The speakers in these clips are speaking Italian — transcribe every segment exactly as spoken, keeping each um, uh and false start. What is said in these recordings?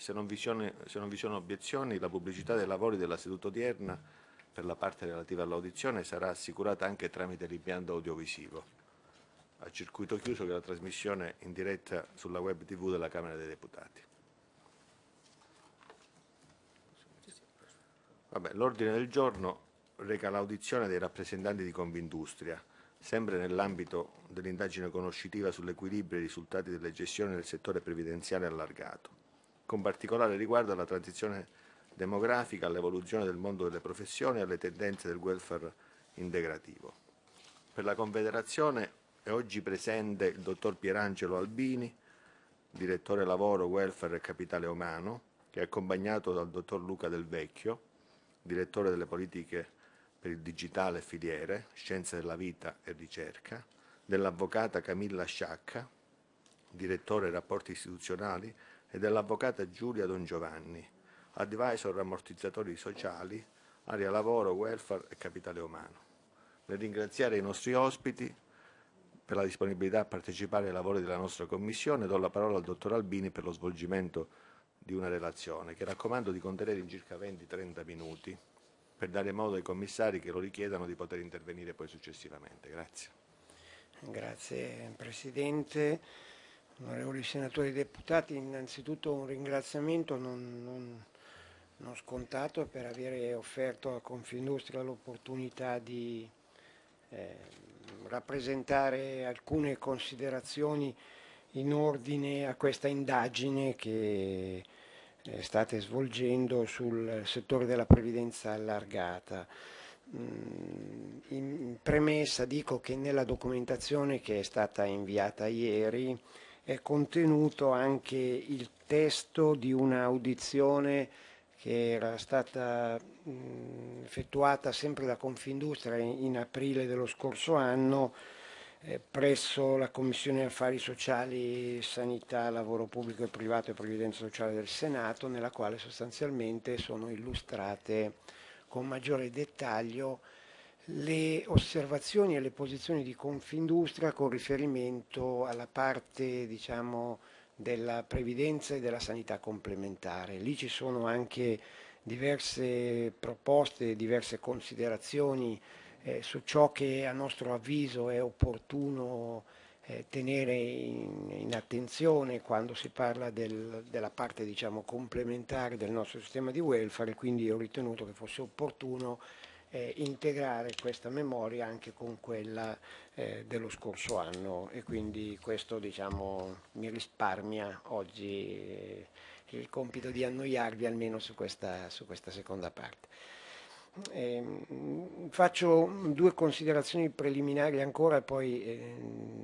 Se non vi sono, se non vi sono obiezioni, la pubblicità dei lavori della seduta odierna per la parte relativa all'audizione sarà assicurata anche tramite l'impianto audiovisivo, a circuito chiuso, che è la trasmissione in diretta sulla web tivù della Camera dei Deputati. L'ordine del giorno reca l'audizione dei rappresentanti di Confindustria, sempre nell'ambito dell'indagine conoscitiva sull'equilibrio e i risultati delle gestioni del settore previdenziale allargato, con particolare riguardo alla transizione demografica, all'evoluzione del mondo delle professioni e alle tendenze del welfare integrativo. Per la Confederazione è oggi presente il dottor Pierangelo Albini, direttore lavoro, welfare e capitale umano, che è accompagnato dal dottor Luca Del Vecchio, direttore delle politiche per il digitale e filiere, scienze della vita e ricerca, dell'avvocata Camilla Sciacca, direttore rapporti istituzionali, e dell'avvocata Giulia Don Giovanni, advisor ammortizzatori sociali, area lavoro, welfare e capitale umano. Nel ringraziare i nostri ospiti per la disponibilità a partecipare ai lavori della nostra Commissione, do la parola al dottor Albini per lo svolgimento di una relazione che raccomando di contenere in circa venti trenta minuti, per dare modo ai commissari che lo richiedano di poter intervenire poi successivamente. Grazie. Grazie Presidente, onorevoli senatori e deputati. Innanzitutto un ringraziamento non, non, non scontato per aver offerto a Confindustria l'opportunità di eh, rappresentare alcune considerazioni in ordine a questa indagine che state svolgendo sul settore della previdenza allargata. In premessa dico che nella documentazione che è stata inviata ieri è contenuto anche il testo di un'audizione che era stata effettuata sempre da Confindustria in aprile dello scorso anno eh, presso la Commissione Affari Sociali, Sanità, Lavoro Pubblico e Privato e Previdenza Sociale del Senato, nella quale sostanzialmente sono illustrate con maggiore dettaglio le osservazioni e le posizioni di Confindustria con riferimento alla parte, diciamo, della previdenza e della sanità complementare. Lì ci sono anche diverse proposte, diverse considerazioni eh, su ciò che a nostro avviso è opportuno eh, tenere in, in attenzione quando si parla del, della parte, diciamo, complementare del nostro sistema di welfare, e quindi ho ritenuto che fosse opportuno eh, integrare questa memoria anche con quella eh, dello scorso anno, e quindi questo, diciamo, mi risparmia oggi eh, il compito di annoiarvi almeno su questa, su questa seconda parte. Eh, faccio due considerazioni preliminari ancora e poi eh,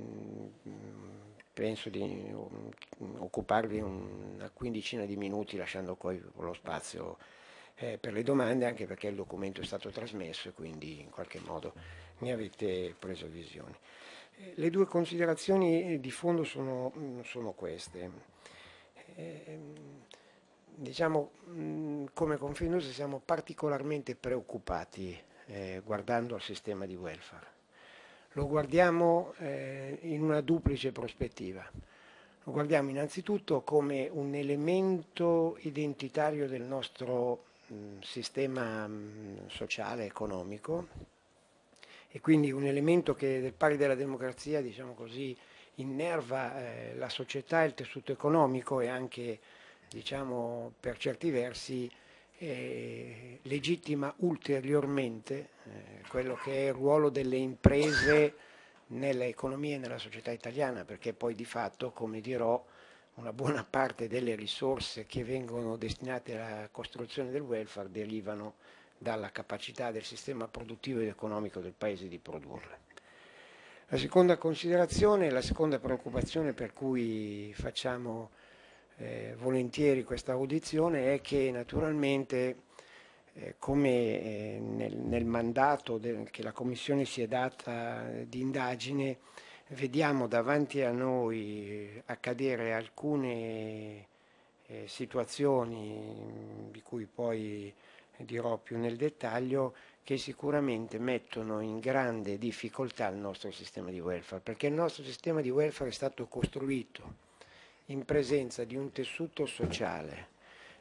penso di occuparvi una quindicina di minuti, lasciando poi lo spazio eh, per le domande, anche perché il documento è stato trasmesso e quindi in qualche modo ne avete preso visione. Eh, le due considerazioni di fondo sono, sono queste. Eh, Diciamo, come Confindustria siamo particolarmente preoccupati eh, guardando al sistema di welfare. Lo guardiamo eh, in una duplice prospettiva. Lo guardiamo innanzitutto come un elemento identitario del nostro mh, sistema mh, sociale, economico, e quindi un elemento che del pari della democrazia, diciamo così, innerva eh, la società e il tessuto economico, e anche, diciamo, per certi versi eh, legittima ulteriormente eh, quello che è il ruolo delle imprese nell'economia e nella società italiana, perché poi di fatto, come dirò, una buona parte delle risorse che vengono destinate alla costruzione del welfare derivano dalla capacità del sistema produttivo ed economico del Paese di produrle. La seconda considerazione, la seconda preoccupazione per cui facciamo eh, volentieri questa audizione è che naturalmente eh, come eh, nel, nel mandato del, che la Commissione si è data di indagine, vediamo davanti a noi accadere alcune eh, situazioni di cui poi dirò più nel dettaglio, che sicuramente mettono in grande difficoltà il nostro sistema di welfare, perché il nostro sistema di welfare è stato costruito in presenza di un tessuto sociale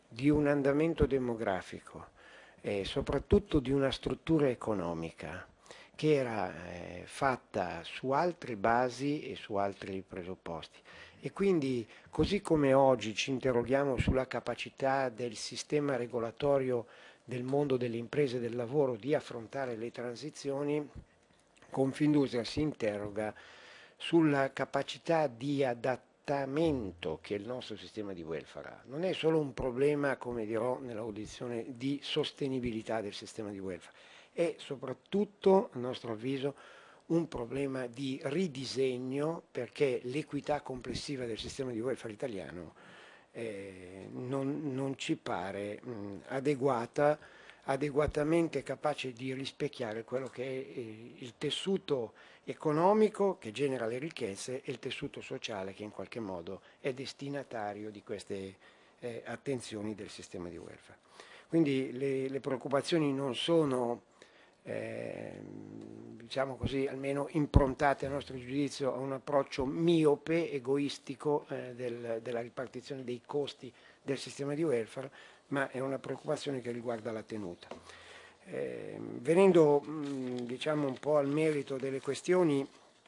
di un andamento demografico e soprattutto di una struttura economica che era eh, fatta su altre basi e su altri presupposti. E quindi, così come oggi ci interroghiamo sulla capacità del sistema regolatorio del mondo delle imprese e del lavoro di affrontare le transizioni, Confindustria si interroga sulla capacità di adattamento che il nostro sistema di welfare ha. Non è solo un problema, come dirò nell'audizione, di sostenibilità del sistema di welfare, è soprattutto, a nostro avviso, un problema di ridisegno, perché l'equità complessiva del sistema di welfare italiano eh, non, non ci pare mh, adeguata, adeguatamente capace di rispecchiare quello che è eh, il tessuto economico che genera le ricchezze e il tessuto sociale che in qualche modo è destinatario di queste eh, attenzioni del sistema di welfare. Quindi le, le preoccupazioni non sono eh, diciamo così, almeno improntate a nostro giudizio a un approccio miope, egoistico eh, del, della ripartizione dei costi del sistema di welfare, ma è una preoccupazione che riguarda la tenuta. Eh, venendo mh, diciamo un po' al merito delle questioni,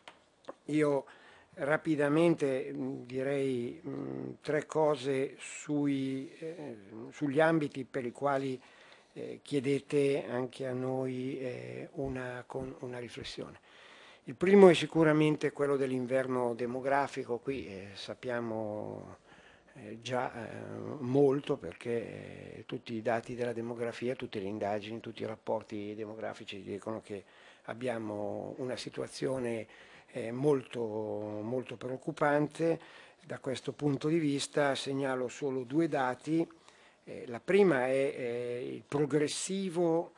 io rapidamente mh, direi mh, tre cose sui, eh, sugli ambiti per i quali eh, chiedete anche a noi eh, una, con, una riflessione. Il primo è sicuramente quello dell'inverno demografico, qui eh, sappiamo eh, già eh, molto perché eh, tutti i dati della demografia, tutte le indagini, tutti i rapporti demografici dicono che abbiamo una situazione eh, molto, molto preoccupante. Da questo punto di vista segnalo solo due dati. Eh, la prima è eh, il progressivo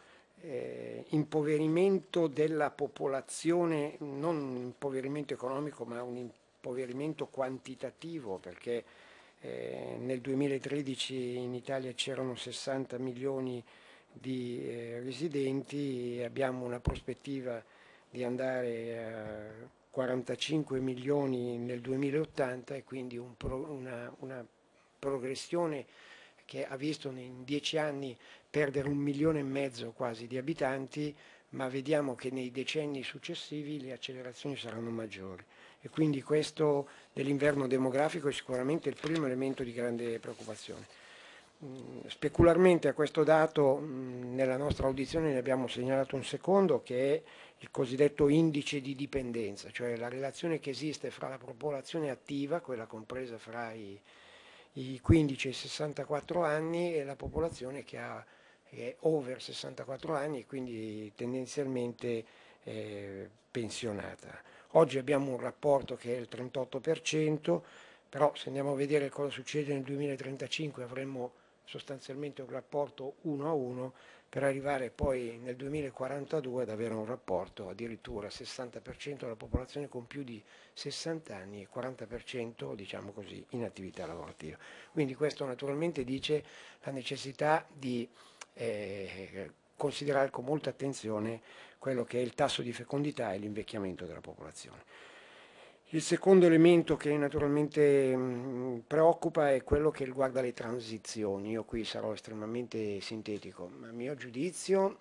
eh, impoverimento della popolazione, non un impoverimento economico ma un impoverimento quantitativo, perché eh, nel duemilatredici in Italia c'erano sessanta milioni di eh, residenti e abbiamo una prospettiva di andare a quarantacinque milioni nel duemilaottanta e quindi un pro, una, una progressione che ha visto in dieci anni perdere un milione e mezzo quasi di abitanti, ma vediamo che nei decenni successivi le accelerazioni saranno maggiori. E quindi questo dell'inverno demografico è sicuramente il primo elemento di grande preoccupazione. Specularmente a questo dato nella nostra audizione ne abbiamo segnalato un secondo, che è il cosiddetto indice di dipendenza, cioè la relazione che esiste fra la popolazione attiva, quella compresa fra i i quindici e i sessantaquattro anni, e la popolazione che, ha, che è over sessantaquattro anni e quindi tendenzialmente eh, pensionata. Oggi abbiamo un rapporto che è il trentotto per cento, però se andiamo a vedere cosa succede nel duemilatrentacinque avremmo sostanzialmente un rapporto uno a uno, per arrivare poi nel duemilaquarantadue ad avere un rapporto addirittura sessanta per cento della popolazione con più di sessanta anni e quaranta per cento, diciamo così, in attività lavorativa. Quindi questo naturalmente dice la necessità di eh, considerare con molta attenzione quello che è il tasso di fecondità e l'invecchiamento della popolazione. Il secondo elemento che naturalmente mh, preoccupa è quello che riguarda le transizioni. Io qui sarò estremamente sintetico, ma a mio giudizio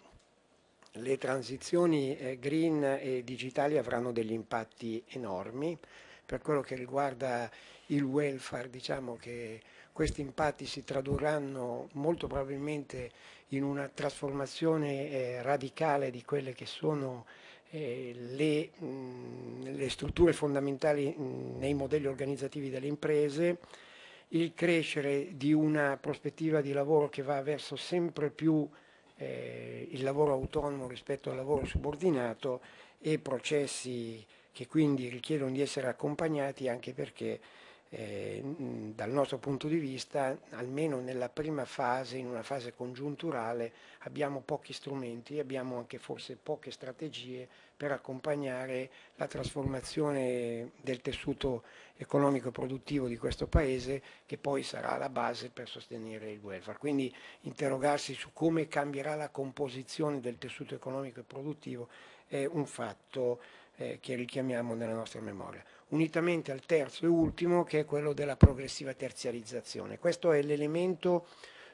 le transizioni eh, green e digitali avranno degli impatti enormi. Per quello che riguarda il welfare, diciamo che questi impatti si tradurranno molto probabilmente in una trasformazione eh, radicale di quelle che sono eh, le, mh, le strutture fondamentali mh, nei modelli organizzativi delle imprese, il crescere di una prospettiva di lavoro che va verso sempre più eh, il lavoro autonomo rispetto al lavoro subordinato, e processi che quindi richiedono di essere accompagnati, anche perché eh, dal nostro punto di vista, almeno nella prima fase, in una fase congiunturale, abbiamo pochi strumenti, abbiamo anche forse poche strategie per accompagnare la trasformazione del tessuto economico e produttivo di questo Paese, che poi sarà la base per sostenere il welfare. Quindi interrogarsi su come cambierà la composizione del tessuto economico e produttivo è un fatto eh, che richiamiamo nella nostra memoria, unitamente al terzo e ultimo, che è quello della progressiva terziarizzazione. Questo è l'elemento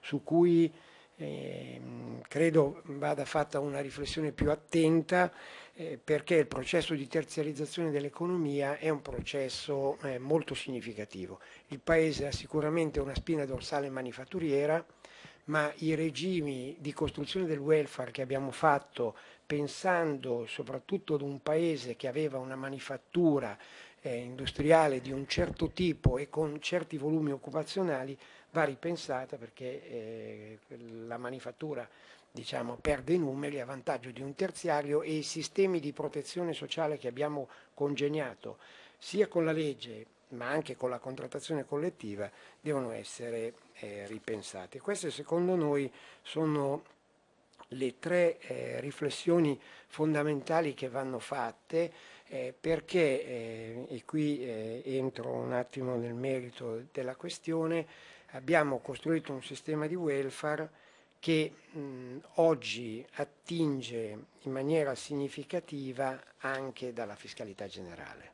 su cui eh, credo vada fatta una riflessione più attenta, eh, perché il processo di terziarizzazione dell'economia è un processo eh, molto significativo. Il Paese ha sicuramente una spina dorsale manifatturiera, ma i regimi di costruzione del welfare che abbiamo fatto pensando soprattutto ad un paese che aveva una manifattura eh, industriale di un certo tipo e con certi volumi occupazionali va ripensata, perché eh, la manifattura, diciamo, perde numeri a vantaggio di un terziario, e i sistemi di protezione sociale che abbiamo congegnato sia con la legge ma anche con la contrattazione collettiva devono essere eh, ripensati. Queste secondo noi sono le tre eh, riflessioni fondamentali che vanno fatte, eh, perché, eh, e qui eh, entro un attimo nel merito della questione, abbiamo costruito un sistema di welfare che mh, oggi attinge in maniera significativa anche dalla fiscalità generale.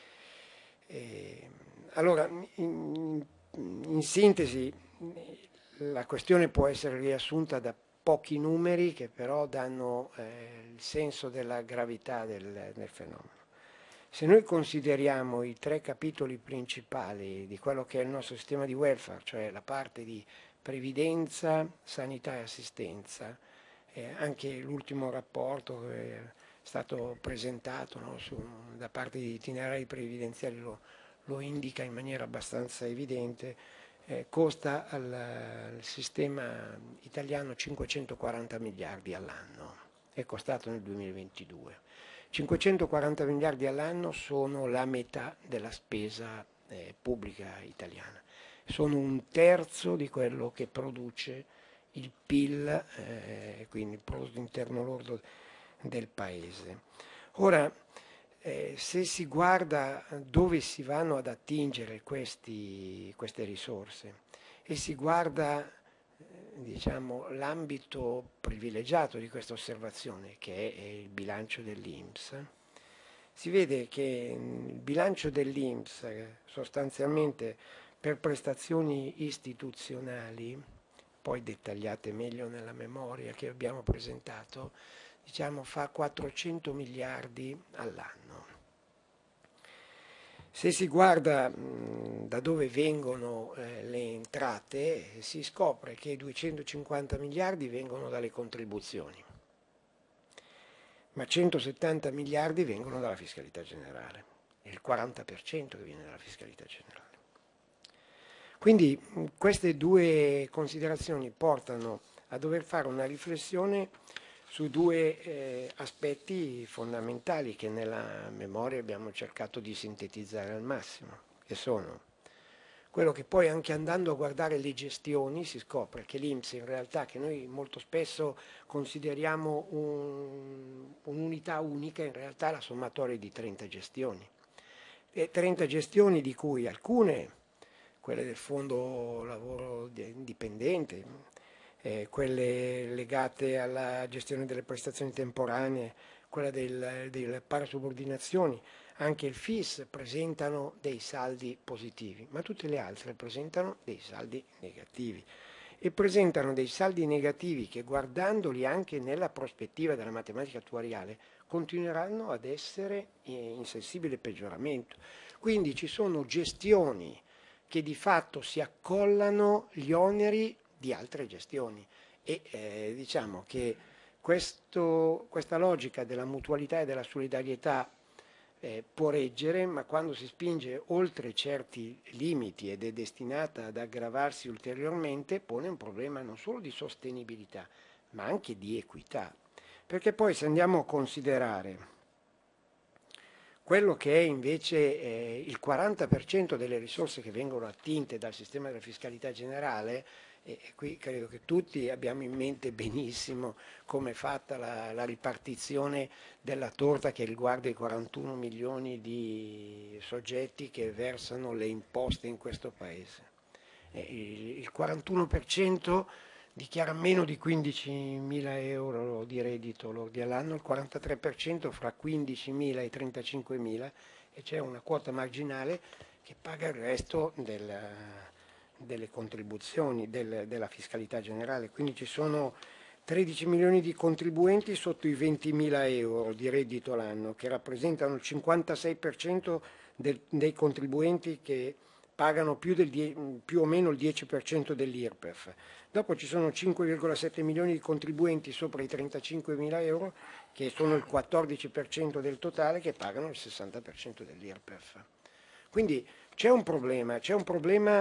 Eh, allora, in, in sintesi, la questione può essere riassunta da pochi numeri che però danno eh, il senso della gravità del, del fenomeno. Se noi consideriamo i tre capitoli principali di quello che è il nostro sistema di welfare, cioè la parte di previdenza, sanità e assistenza, eh, anche l'ultimo rapporto che è stato presentato, no, su, da parte di itinerari previdenziali lo, lo indica in maniera abbastanza evidente, eh, costa al, al sistema italiano cinquecentoquaranta miliardi all'anno, è costato nel duemilaventidue. cinquecentoquaranta miliardi all'anno sono la metà della spesa eh, pubblica italiana, sono un terzo di quello che produce il P I L, eh, quindi il prodotto interno lordo del paese. Ora, eh, se si guarda dove si vanno ad attingere questi, queste risorse e si guarda eh, diciamo, l'ambito privilegiato di questa osservazione, che è il bilancio dell'I N P S, si vede che il bilancio dell'I N P S eh, sostanzialmente per prestazioni istituzionali, poi dettagliate meglio nella memoria che abbiamo presentato, diciamo fa quattrocento miliardi all'anno. Se si guarda mh, da dove vengono eh, le entrate, si scopre che duecentocinquanta miliardi vengono dalle contribuzioni, ma centosettanta miliardi vengono dalla fiscalità generale, è il quaranta per cento che viene dalla fiscalità generale. Quindi queste due considerazioni portano a dover fare una riflessione su due eh, aspetti fondamentali che nella memoria abbiamo cercato di sintetizzare al massimo, che sono quello che poi anche andando a guardare le gestioni si scopre che l'I N P S in realtà, che noi molto spesso consideriamo un, un'unità unica, in realtà è la sommatoria di trenta gestioni. E trenta gestioni di cui alcune, quelle del fondo lavoro dipendente, eh, quelle legate alla gestione delle prestazioni temporanee, quella del, delle parasubordinazioni, anche il F I S presentano dei saldi positivi, ma tutte le altre presentano dei saldi negativi. E presentano dei saldi negativi che, guardandoli anche nella prospettiva della matematica attuariale, continueranno ad essere in sensibile peggioramento. Quindi ci sono gestioni che di fatto si accollano gli oneri di altre gestioni e eh, diciamo che questo, questa logica della mutualità e della solidarietà eh, può reggere, ma quando si spinge oltre certi limiti ed è destinata ad aggravarsi ulteriormente, pone un problema non solo di sostenibilità, ma anche di equità. Perché poi, se andiamo a considerare quello che è invece eh, il quaranta per cento delle risorse che vengono attinte dal sistema della fiscalità generale, e qui credo che tutti abbiamo in mente benissimo come è fatta la, la ripartizione della torta che riguarda i quarantuno milioni di soggetti che versano le imposte in questo Paese. Eh, il, il quarantuno per cento dichiara meno di quindicimila euro di reddito lordi all'anno, il quarantatré per cento fra quindicimila e trentacinquemila, e c'è una quota marginale che paga il resto del, delle contribuzioni del, della fiscalità generale, quindi ci sono tredici milioni di contribuenti sotto i ventimila euro di reddito l'anno, che rappresentano il cinquantasei per cento del, dei contribuenti che pagano più, del die, più o meno il dieci per cento dell'I R P E F. Dopo ci sono cinque virgola sette milioni di contribuenti sopra i trentacinquemila euro, che sono il quattordici per cento del totale, che pagano il sessanta per cento dell'I R P E F. Quindi c'è un problema, c'è un problema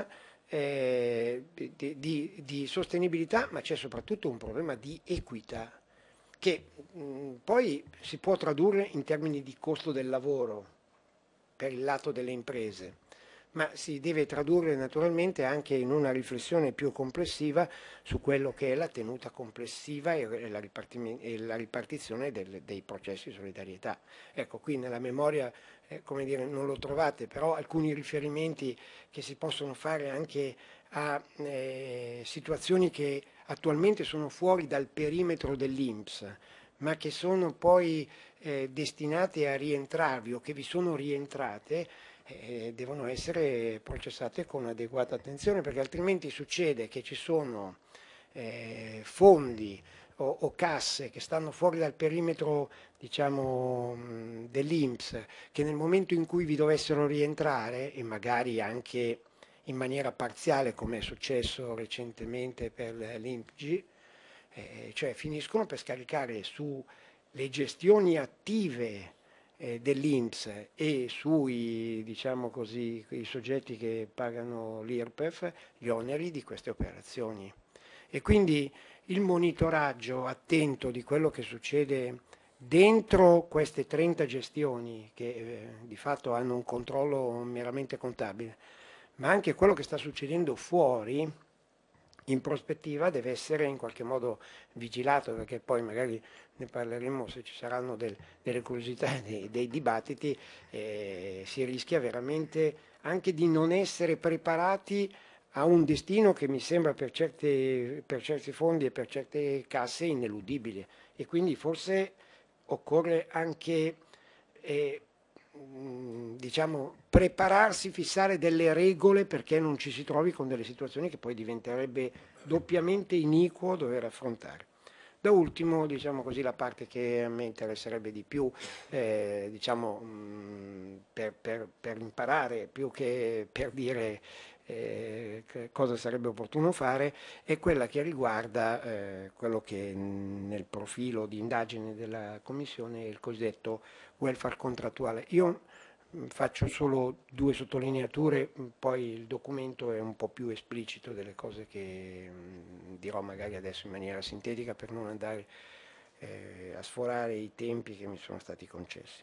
eh, di, di, di sostenibilità, ma c'è soprattutto un problema di equità, che mh, poi si può tradurre in termini di costo del lavoro per il lato delle imprese, ma si deve tradurre naturalmente anche in una riflessione più complessiva su quello che è la tenuta complessiva e la, e la ripartizione del, dei processi di solidarietà. Ecco, qui nella memoria, eh, come dire, non lo trovate, però alcuni riferimenti che si possono fare anche a eh, situazioni che attualmente sono fuori dal perimetro dell'I N P S, ma che sono poi eh, destinate a rientrarvi o che vi sono rientrate, eh, devono essere processate con adeguata attenzione, perché altrimenti succede che ci sono eh, fondi o, o casse che stanno fuori dal perimetro, diciamo, dell'I N P S, che nel momento in cui vi dovessero rientrare, e magari anche in maniera parziale, come è successo recentemente per l'I N P G, eh, cioè finiscono per scaricare sulle gestioni attive eh, dell'I N P S e sui, diciamo così, i soggetti che pagano l'I R P E F gli oneri di queste operazioni. E quindi il monitoraggio attento di quello che succede dentro queste trenta gestioni, che eh, di fatto hanno un controllo meramente contabile, ma anche quello che sta succedendo fuori, in prospettiva deve essere in qualche modo vigilato, perché poi magari ne parleremo se ci saranno del, delle curiosità, dei, dei dibattiti, eh, si rischia veramente anche di non essere preparati a un destino che mi sembra per, certe, per certi fondi e per certe casse ineludibile, e quindi forse occorre anche eh, diciamo, prepararsi, fissare delle regole perché non ci si trovi con delle situazioni che poi diventerebbe doppiamente iniquo dover affrontare. Da ultimo, diciamo così, la parte che a me interesserebbe di più, eh, diciamo, mh, per, per, per imparare più che per dire eh, cosa sarebbe opportuno fare, è quella che riguarda eh, quello che nel profilo di indagine della Commissione è il cosiddetto welfare contrattuale. Io faccio solo due sottolineature, poi il documento è un po' più esplicito delle cose che dirò magari adesso in maniera sintetica per non andare eh, a sforare i tempi che mi sono stati concessi.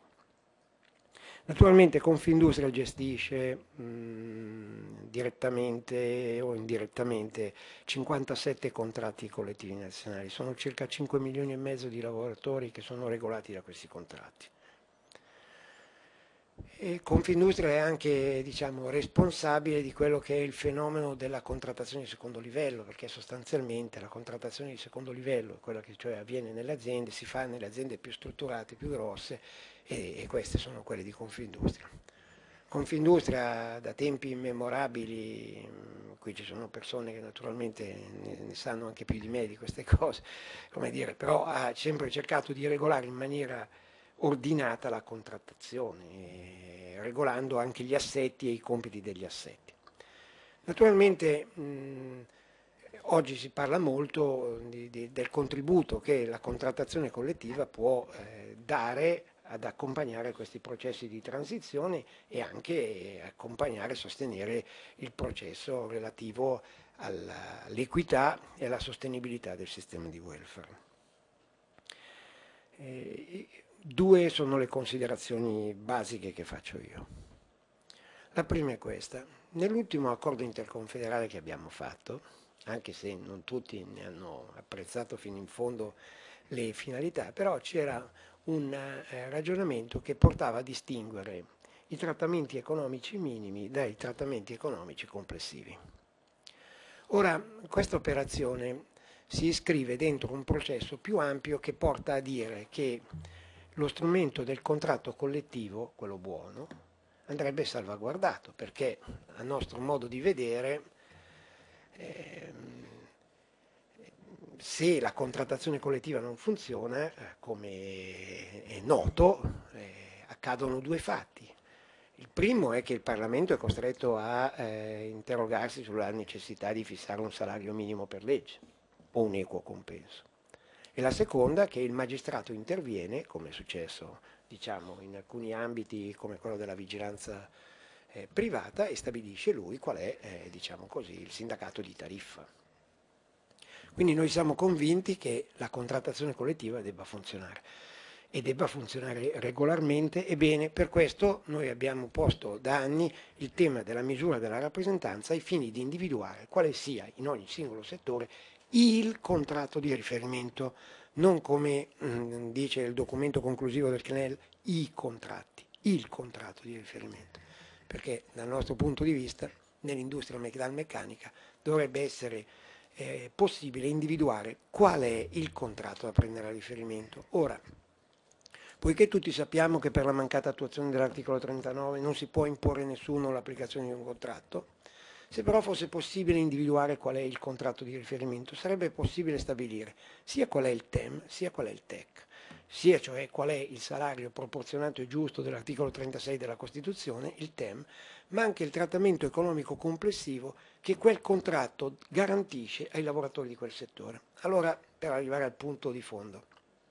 Naturalmente Confindustria gestisce mh, direttamente o indirettamente cinquantasette contratti collettivi nazionali, sono circa cinque milioni e mezzo di lavoratori che sono regolati da questi contratti. E Confindustria è anche, diciamo, responsabile di quello che è il fenomeno della contrattazione di secondo livello, perché sostanzialmente la contrattazione di secondo livello, quella che cioè avviene nelle aziende, si fa nelle aziende più strutturate, più grosse, e, e queste sono quelle di Confindustria. Confindustria da tempi immemorabili, qui ci sono persone che naturalmente ne, ne sanno anche più di me di queste cose, come dire, però ha sempre cercato di regolare in maniera ordinata la contrattazione, regolando anche gli assetti e i compiti degli assetti. Naturalmente mh, oggi si parla molto di, di, del contributo che la contrattazione collettiva può eh, dare ad accompagnare questi processi di transizione e anche accompagnare e sostenere il processo relativo all'equità e alla sostenibilità del sistema di welfare. Eh, Due sono le considerazioni basiche che faccio io. La prima è questa. Nell'ultimo accordo interconfederale che abbiamo fatto, anche se non tutti ne hanno apprezzato fino in fondo le finalità, però c'era un eh, ragionamento che portava a distinguere i trattamenti economici minimi dai trattamenti economici complessivi. Ora, questa operazione si iscrive dentro un processo più ampio che porta a dire che lo strumento del contratto collettivo, quello buono, andrebbe salvaguardato, perché a nostro modo di vedere Ehm, se la contrattazione collettiva non funziona, eh, come è noto, eh, accadono due fatti. Il primo è che il Parlamento è costretto a eh, interrogarsi sulla necessità di fissare un salario minimo per legge o un equo compenso. E la seconda è che il magistrato interviene, come è successo diciamo, in alcuni ambiti come quello della vigilanza eh, privata, e stabilisce lui qual è eh, diciamo così, il sindacato di tariffa. Quindi noi siamo convinti che la contrattazione collettiva debba funzionare e debba funzionare regolarmente. Ebbene, per questo noi abbiamo posto da anni il tema della misura della rappresentanza ai fini di individuare quale sia in ogni singolo settore il contratto di riferimento, non come mh, dice il documento conclusivo del C N E L, i contratti, il contratto di riferimento, perché dal nostro punto di vista nell'industria metalmeccanica dovrebbe essere eh, possibile individuare qual è il contratto da prendere a riferimento. Ora, poiché tutti sappiamo che per la mancata attuazione dell'articolo trentanove non si può imporre a nessuno l'applicazione di un contratto, se però fosse possibile individuare qual è il contratto di riferimento, sarebbe possibile stabilire sia qual è il T E M, sia qual è il T E C, sia cioè qual è il salario proporzionato e giusto dell'articolo trentasei della Costituzione, il T E M, ma anche il trattamento economico complessivo che quel contratto garantisce ai lavoratori di quel settore. Allora, per arrivare al punto di fondo,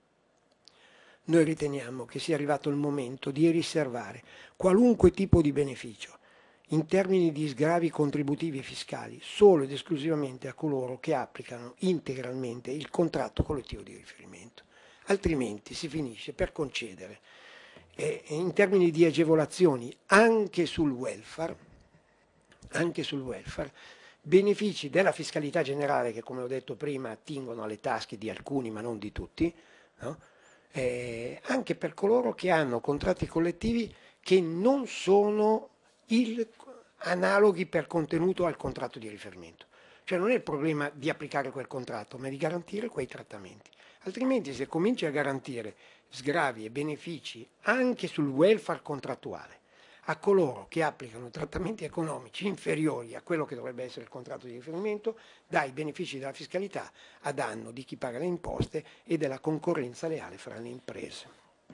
noi riteniamo che sia arrivato il momento di riservare qualunque tipo di beneficio in termini di sgravi contributivi e fiscali solo ed esclusivamente a coloro che applicano integralmente il contratto collettivo di riferimento. Altrimenti si finisce per concedere eh, in termini di agevolazioni anche sul welfare, anche sul welfare, benefici della fiscalità generale che, come ho detto prima, attingono alle tasche di alcuni ma non di tutti, no? eh, anche per coloro che hanno contratti collettivi che non sono il, analoghi per contenuto al contratto di riferimento. Cioè non è il problema di applicare quel contratto, ma di garantire quei trattamenti. Altrimenti se cominci a garantire sgravi e benefici anche sul welfare contrattuale a coloro che applicano trattamenti economici inferiori a quello che dovrebbe essere il contratto di riferimento, dai benefici della fiscalità a danno di chi paga le imposte e della concorrenza leale fra le imprese.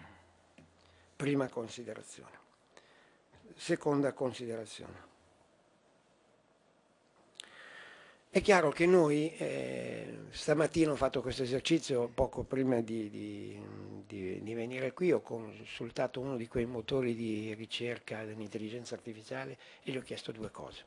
Prima considerazione. Seconda considerazione. È chiaro che noi eh, stamattina ho fatto questo esercizio poco prima di, di, di, di venire qui, ho consultato uno di quei motori di ricerca dell'intelligenza artificiale e gli ho chiesto due cose.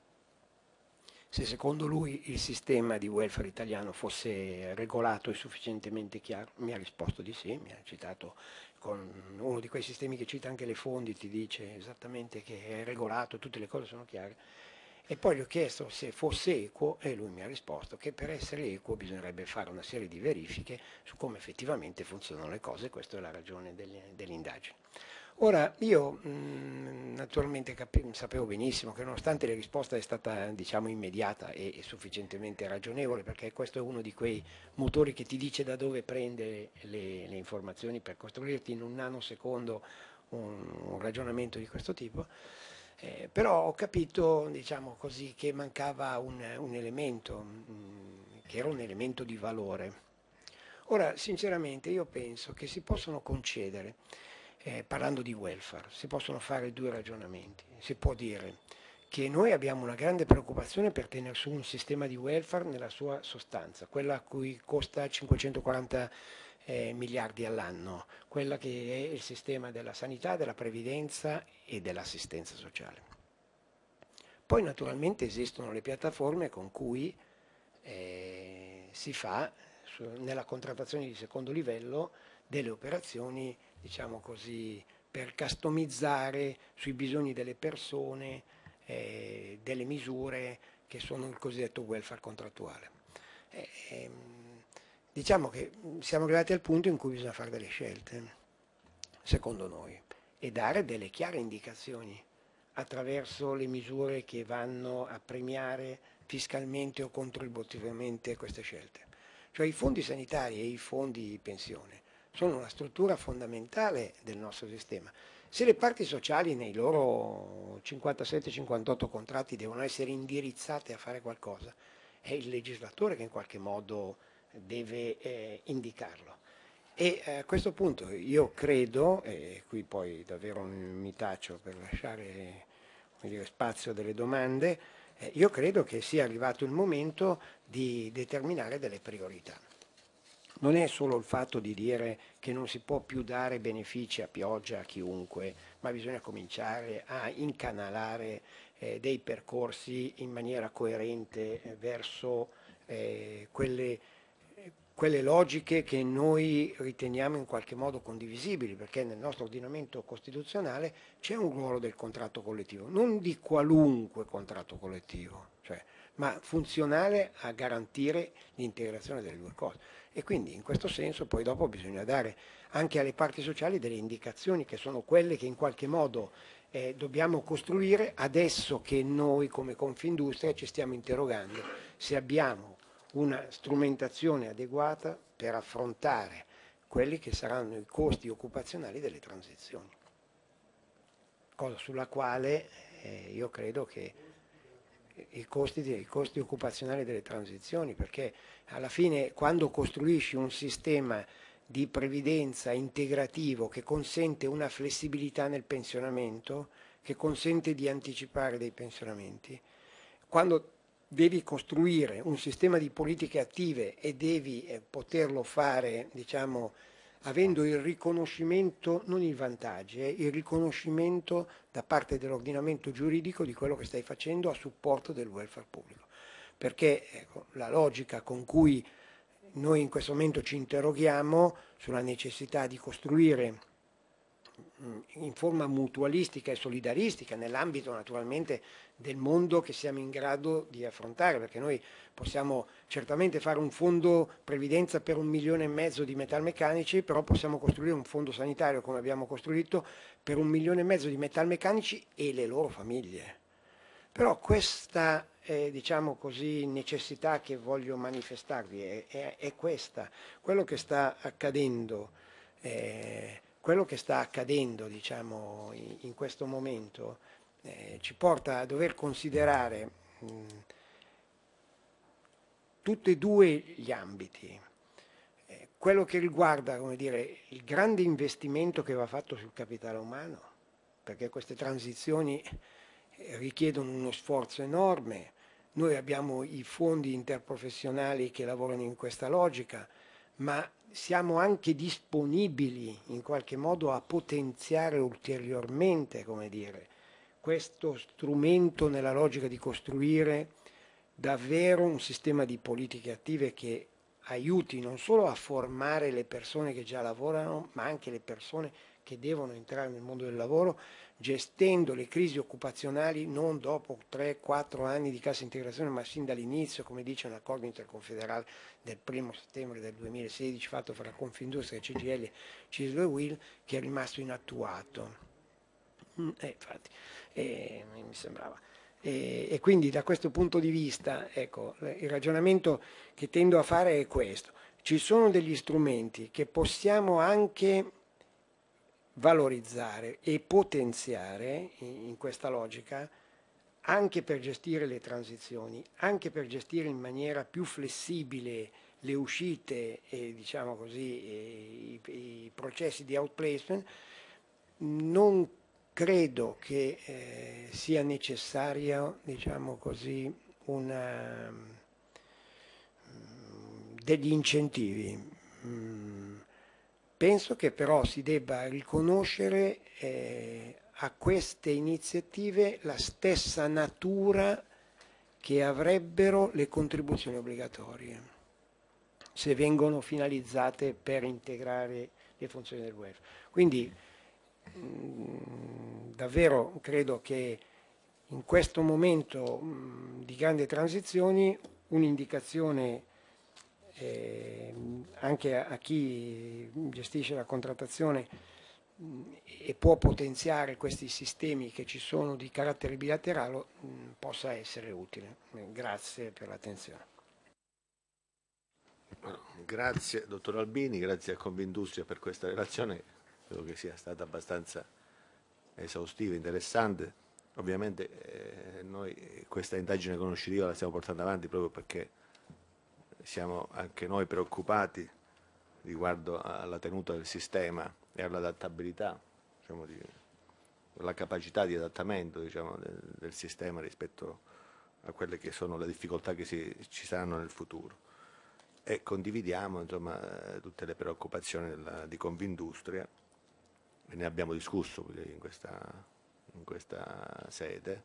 Se secondo lui il sistema di welfare italiano fosse regolato e sufficientemente chiaro, mi ha risposto di sì, mi ha citato con uno di quei sistemi che cita anche le fonti, ti dice esattamente che è regolato, tutte le cose sono chiare. E poi gli ho chiesto se fosse equo e lui mi ha risposto che per essere equo bisognerebbe fare una serie di verifiche su come effettivamente funzionano le cose, questa è la ragione dell'indagine. Ora, io mh, naturalmente capi- sapevo benissimo che nonostante la risposta è stata diciamo immediata e, e sufficientemente ragionevole, perché questo è uno di quei motori che ti dice da dove prendere le, le informazioni per costruirti in un nanosecondo un, un ragionamento di questo tipo, eh, però ho capito, diciamo così, che mancava un, un elemento, mh, che era un elemento di valore. Ora, sinceramente, io penso che si possono concedere, eh, parlando di welfare, si possono fare due ragionamenti. Si può dire che noi abbiamo una grande preoccupazione per tenere su un sistema di welfare nella sua sostanza, quella a cui costa cinquecentoquaranta eh, miliardi all'anno, quella che è il sistema della sanità, della previdenza e dell'assistenza sociale. Poi naturalmente esistono le piattaforme con cui eh, si fa su, nella contrattazione di secondo livello delle operazioni, diciamo così, per customizzare sui bisogni delle persone eh, delle misure che sono il cosiddetto welfare contrattuale. Eh, ehm, diciamo che siamo arrivati al punto in cui bisogna fare delle scelte, secondo noi, e dare delle chiare indicazioni attraverso le misure che vanno a premiare fiscalmente o contributivamente queste scelte. Cioè i fondi sanitari e i fondi di pensione sono una struttura fondamentale del nostro sistema. Se le parti sociali nei loro cinquantasette cinquantotto contratti devono essere indirizzate a fare qualcosa, è il legislatore che in qualche modo deve eh, indicarlo. E a questo punto io credo, e qui poi davvero mi taccio per lasciare, come dire, spazio delle domande, eh, io credo che sia arrivato il momento di determinare delle priorità. Non è solo il fatto di dire che non si può più dare benefici a pioggia a chiunque, ma bisogna cominciare a incanalare eh, dei percorsi in maniera coerente eh, verso eh, quelle, quelle logiche che noi riteniamo in qualche modo condivisibili, perché nel nostro ordinamento costituzionale c'è un ruolo del contratto collettivo, non di qualunque contratto collettivo, cioè, ma funzionale a garantire l'integrazione delle due cose. E quindi in questo senso poi dopo bisogna dare anche alle parti sociali delle indicazioni che sono quelle che in qualche modo eh, dobbiamo costruire adesso che noi come Confindustria ci stiamo interrogando se abbiamo una strumentazione adeguata per affrontare quelli che saranno i costi occupazionali delle transizioni, cosa sulla quale eh, io credo che i costi, i costi occupazionali delle transizioni, perché alla fine quando costruisci un sistema di previdenza integrativo che consente una flessibilità nel pensionamento, che consente di anticipare dei pensionamenti, quando devi costruire un sistema di politiche attive e devi eh, poterlo fare, diciamo, avendo il riconoscimento, non i vantaggi, eh, il riconoscimento da parte dell'ordinamento giuridico di quello che stai facendo a supporto del welfare pubblico. Perché ecco, la logica con cui noi in questo momento ci interroghiamo sulla necessità di costruire in forma mutualistica e solidaristica nell'ambito naturalmente del mondo che siamo in grado di affrontare, perché noi possiamo certamente fare un fondo previdenza per un milione e mezzo di metalmeccanici, però possiamo costruire un fondo sanitario come abbiamo costruito per un milione e mezzo di metalmeccanici e le loro famiglie. Però questa eh, diciamo così, necessità che voglio manifestarvi è, è, è questa, quello che sta accadendo. Eh, quello che sta accadendo diciamo, in, in questo momento eh, ci porta a dover considerare mh, tutti e due gli ambiti. Eh, quello che riguarda come dire, il grande investimento che va fatto sul capitale umano, perché queste transizioni richiedono uno sforzo enorme. Noi abbiamo i fondi interprofessionali che lavorano in questa logica, ma siamo anche disponibili in qualche modo a potenziare ulteriormente, come dire, questo strumento nella logica di costruire davvero un sistema di politiche attive che aiuti non solo a formare le persone che già lavorano, ma anche le persone che devono entrare nel mondo del lavoro, gestendo le crisi occupazionali non dopo tre quattro anni di cassa integrazione, ma sin dall'inizio, come dice un accordo interconfederale del primo settembre del duemilasedici fatto fra Confindustria, C G I L, CISL e U I L, che è rimasto inattuato. Eh, infatti, eh, mi sembrava. E, e quindi da questo punto di vista, ecco, il ragionamento che tendo a fare è questo. Ci sono degli strumenti che possiamo anche valorizzare e potenziare in, in questa logica anche per gestire le transizioni, anche per gestire in maniera più flessibile le uscite e diciamo così e, i, i processi di outplacement. Non credo che eh, sia necessario, diciamo così, una, degli incentivi. Mm, penso che però si debba riconoscere eh, a queste iniziative la stessa natura che avrebbero le contribuzioni obbligatorie, se vengono finalizzate per integrare le funzioni del welfare. Quindi mh, davvero credo che in questo momento mh, di grandi transizioni un'indicazione eh, anche a, a chi gestisce la contrattazione mh, e può potenziare questi sistemi che ci sono di carattere bilaterale mh, possa essere utile. Grazie per l'attenzione. Grazie dottor Albini, grazie a Confindustria per questa relazione, credo che sia stata abbastanza esaustiva, interessante. Ovviamente eh, noi questa indagine conoscitiva la stiamo portando avanti proprio perché siamo anche noi preoccupati riguardo alla tenuta del sistema e all'adattabilità, diciamo, di, alla capacità di adattamento, diciamo, del, del sistema rispetto a quelle che sono le difficoltà che si, ci saranno nel futuro. E condividiamo, insomma, tutte le preoccupazioni della, di Confindustria, e ne abbiamo discusso in questa, in questa sede,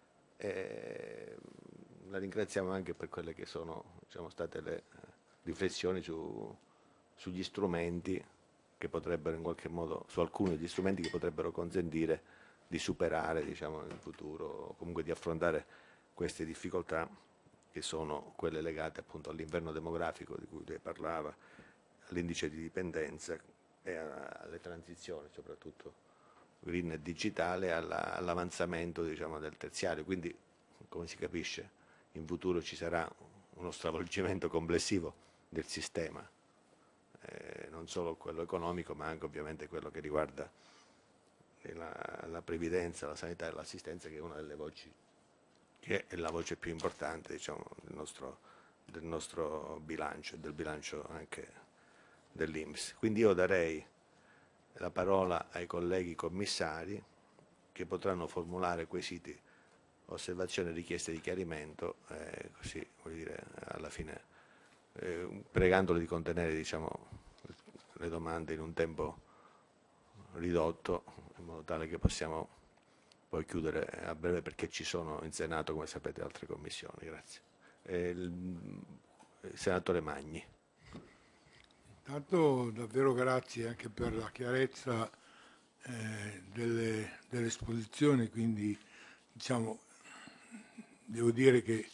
e la ringraziamo anche per quelle che sono, diciamo, state le riflessioni su, sugli strumenti che potrebbero in qualche modo, su alcuni degli strumenti che potrebbero consentire di superare, diciamo, in futuro, o comunque di affrontare queste difficoltà che sono quelle legate appunto all'inverno demografico di cui lei parlava, all'indice di dipendenza e alle transizioni, soprattutto green e digitale, alla, all'avanzamento, diciamo, del terziario. Quindi, come si capisce, in futuro ci sarà uno stravolgimento complessivo del sistema, eh, non solo quello economico, ma anche ovviamente quello che riguarda la, la previdenza, la sanità e l'assistenza, che è una delle voci, che è la voce più importante, diciamo, del nostro, del nostro bilancio e del bilancio anche dell'I N P S. Quindi io darei la parola ai colleghi commissari che potranno formulare quesiti, osservazioni e richieste di chiarimento, eh, così, voglio dire, alla fine, eh, pregandoli di contenere, diciamo, le domande in un tempo ridotto, in modo tale che possiamo poi chiudere a breve, perché ci sono in Senato, come sapete, altre commissioni. Grazie. Eh, il, il senatore Magni. Intanto davvero grazie anche per la chiarezza eh, delle, dell'esposizione, quindi diciamo, devo dire che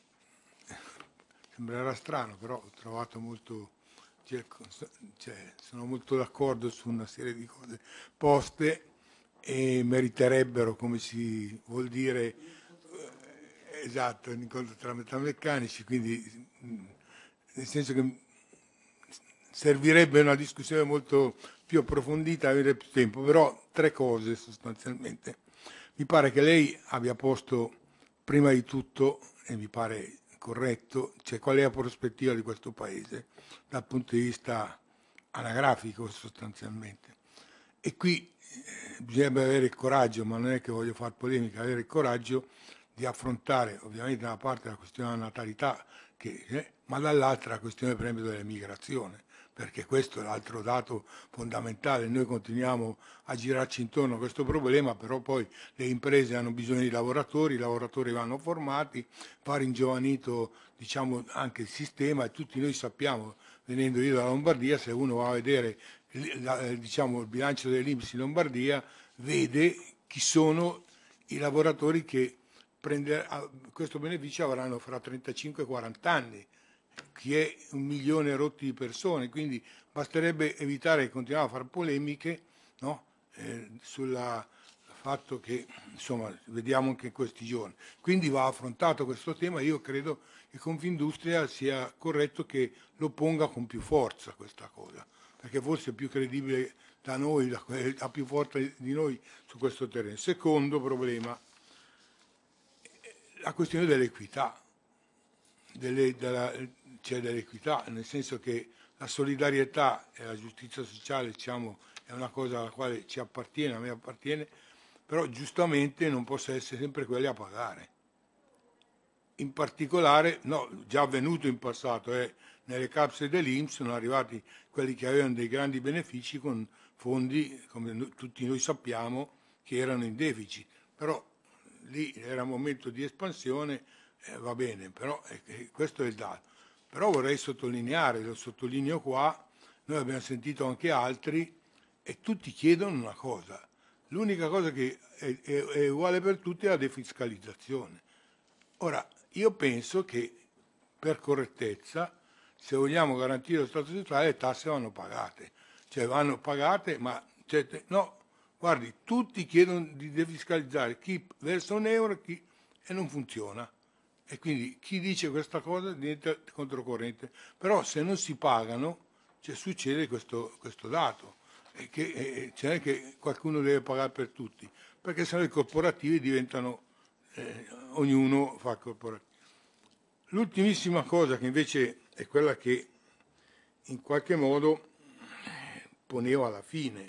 sembrerà strano, però ho trovato molto, cioè, cioè, sono molto d'accordo su una serie di cose poste e meriterebbero, come si vuol dire, eh, esatto, un incontro tra metalmeccanici, quindi mh, nel senso che servirebbe una discussione molto più approfondita, avere più tempo, però tre cose sostanzialmente. Mi pare che lei abbia posto prima di tutto, e mi pare corretto, cioè qual è la prospettiva di questo Paese dal punto di vista anagrafico sostanzialmente. E qui eh, bisognerebbe avere il coraggio, ma non è che voglio fare polemica, avere il coraggio di affrontare ovviamente da una parte la questione della natalità, che, eh, ma dall'altra la questione per esempio dell'emigrazione, perché questo è l'altro dato fondamentale. Noi continuiamo a girarci intorno a questo problema, però poi le imprese hanno bisogno di lavoratori, i lavoratori vanno formati, va ringiovanito, diciamo, anche il sistema, e tutti noi sappiamo, venendo io dalla Lombardia, se uno va a vedere la, diciamo, il bilancio dell'I N P S in Lombardia, vede chi sono i lavoratori che prendere, questo beneficio avranno fra trentacinque e quaranta anni, che è un milione rotti di persone, quindi basterebbe evitare di continuare a fare polemiche, no? eh, sul fatto che, insomma, vediamo anche in questi giorni. Quindi va affrontato questo tema. Io credo che Confindustria sia corretto che lo ponga con più forza questa cosa, perché forse è più credibile da noi, ha più forza di noi su questo terreno. Secondo problema, la questione dell'equità, delle, della, cioè dell'equità, nel senso che la solidarietà e la giustizia sociale, diciamo, è una cosa alla quale ci appartiene, a me appartiene, però giustamente non possono essere sempre quelli a pagare. In particolare, no, già avvenuto in passato, eh, nelle capsule dell'I N P S sono arrivati quelli che avevano dei grandi benefici con fondi, come no, tutti noi sappiamo, che erano in deficit, però lì era un momento di espansione, eh, va bene, però eh, questo è il dato. Però vorrei sottolineare, lo sottolineo qua, noi abbiamo sentito anche altri e tutti chiedono una cosa, l'unica cosa che è, è, è uguale per tutti è la defiscalizzazione. Ora, io penso che per correttezza, se vogliamo garantire lo Stato centrale, le tasse vanno pagate, cioè vanno pagate, ma cioè, no, guardi, tutti chiedono di defiscalizzare, chi versa un euro chi, e non funziona. E quindi chi dice questa cosa diventa controcorrente. Però se non si pagano, cioè, succede questo, questo dato, e che e, c'è che qualcuno deve pagare per tutti. perché sennò i corporativi diventano, eh, ognuno fa il corporativo. L'ultimissima cosa che invece è quella che in qualche modo poneva alla fine,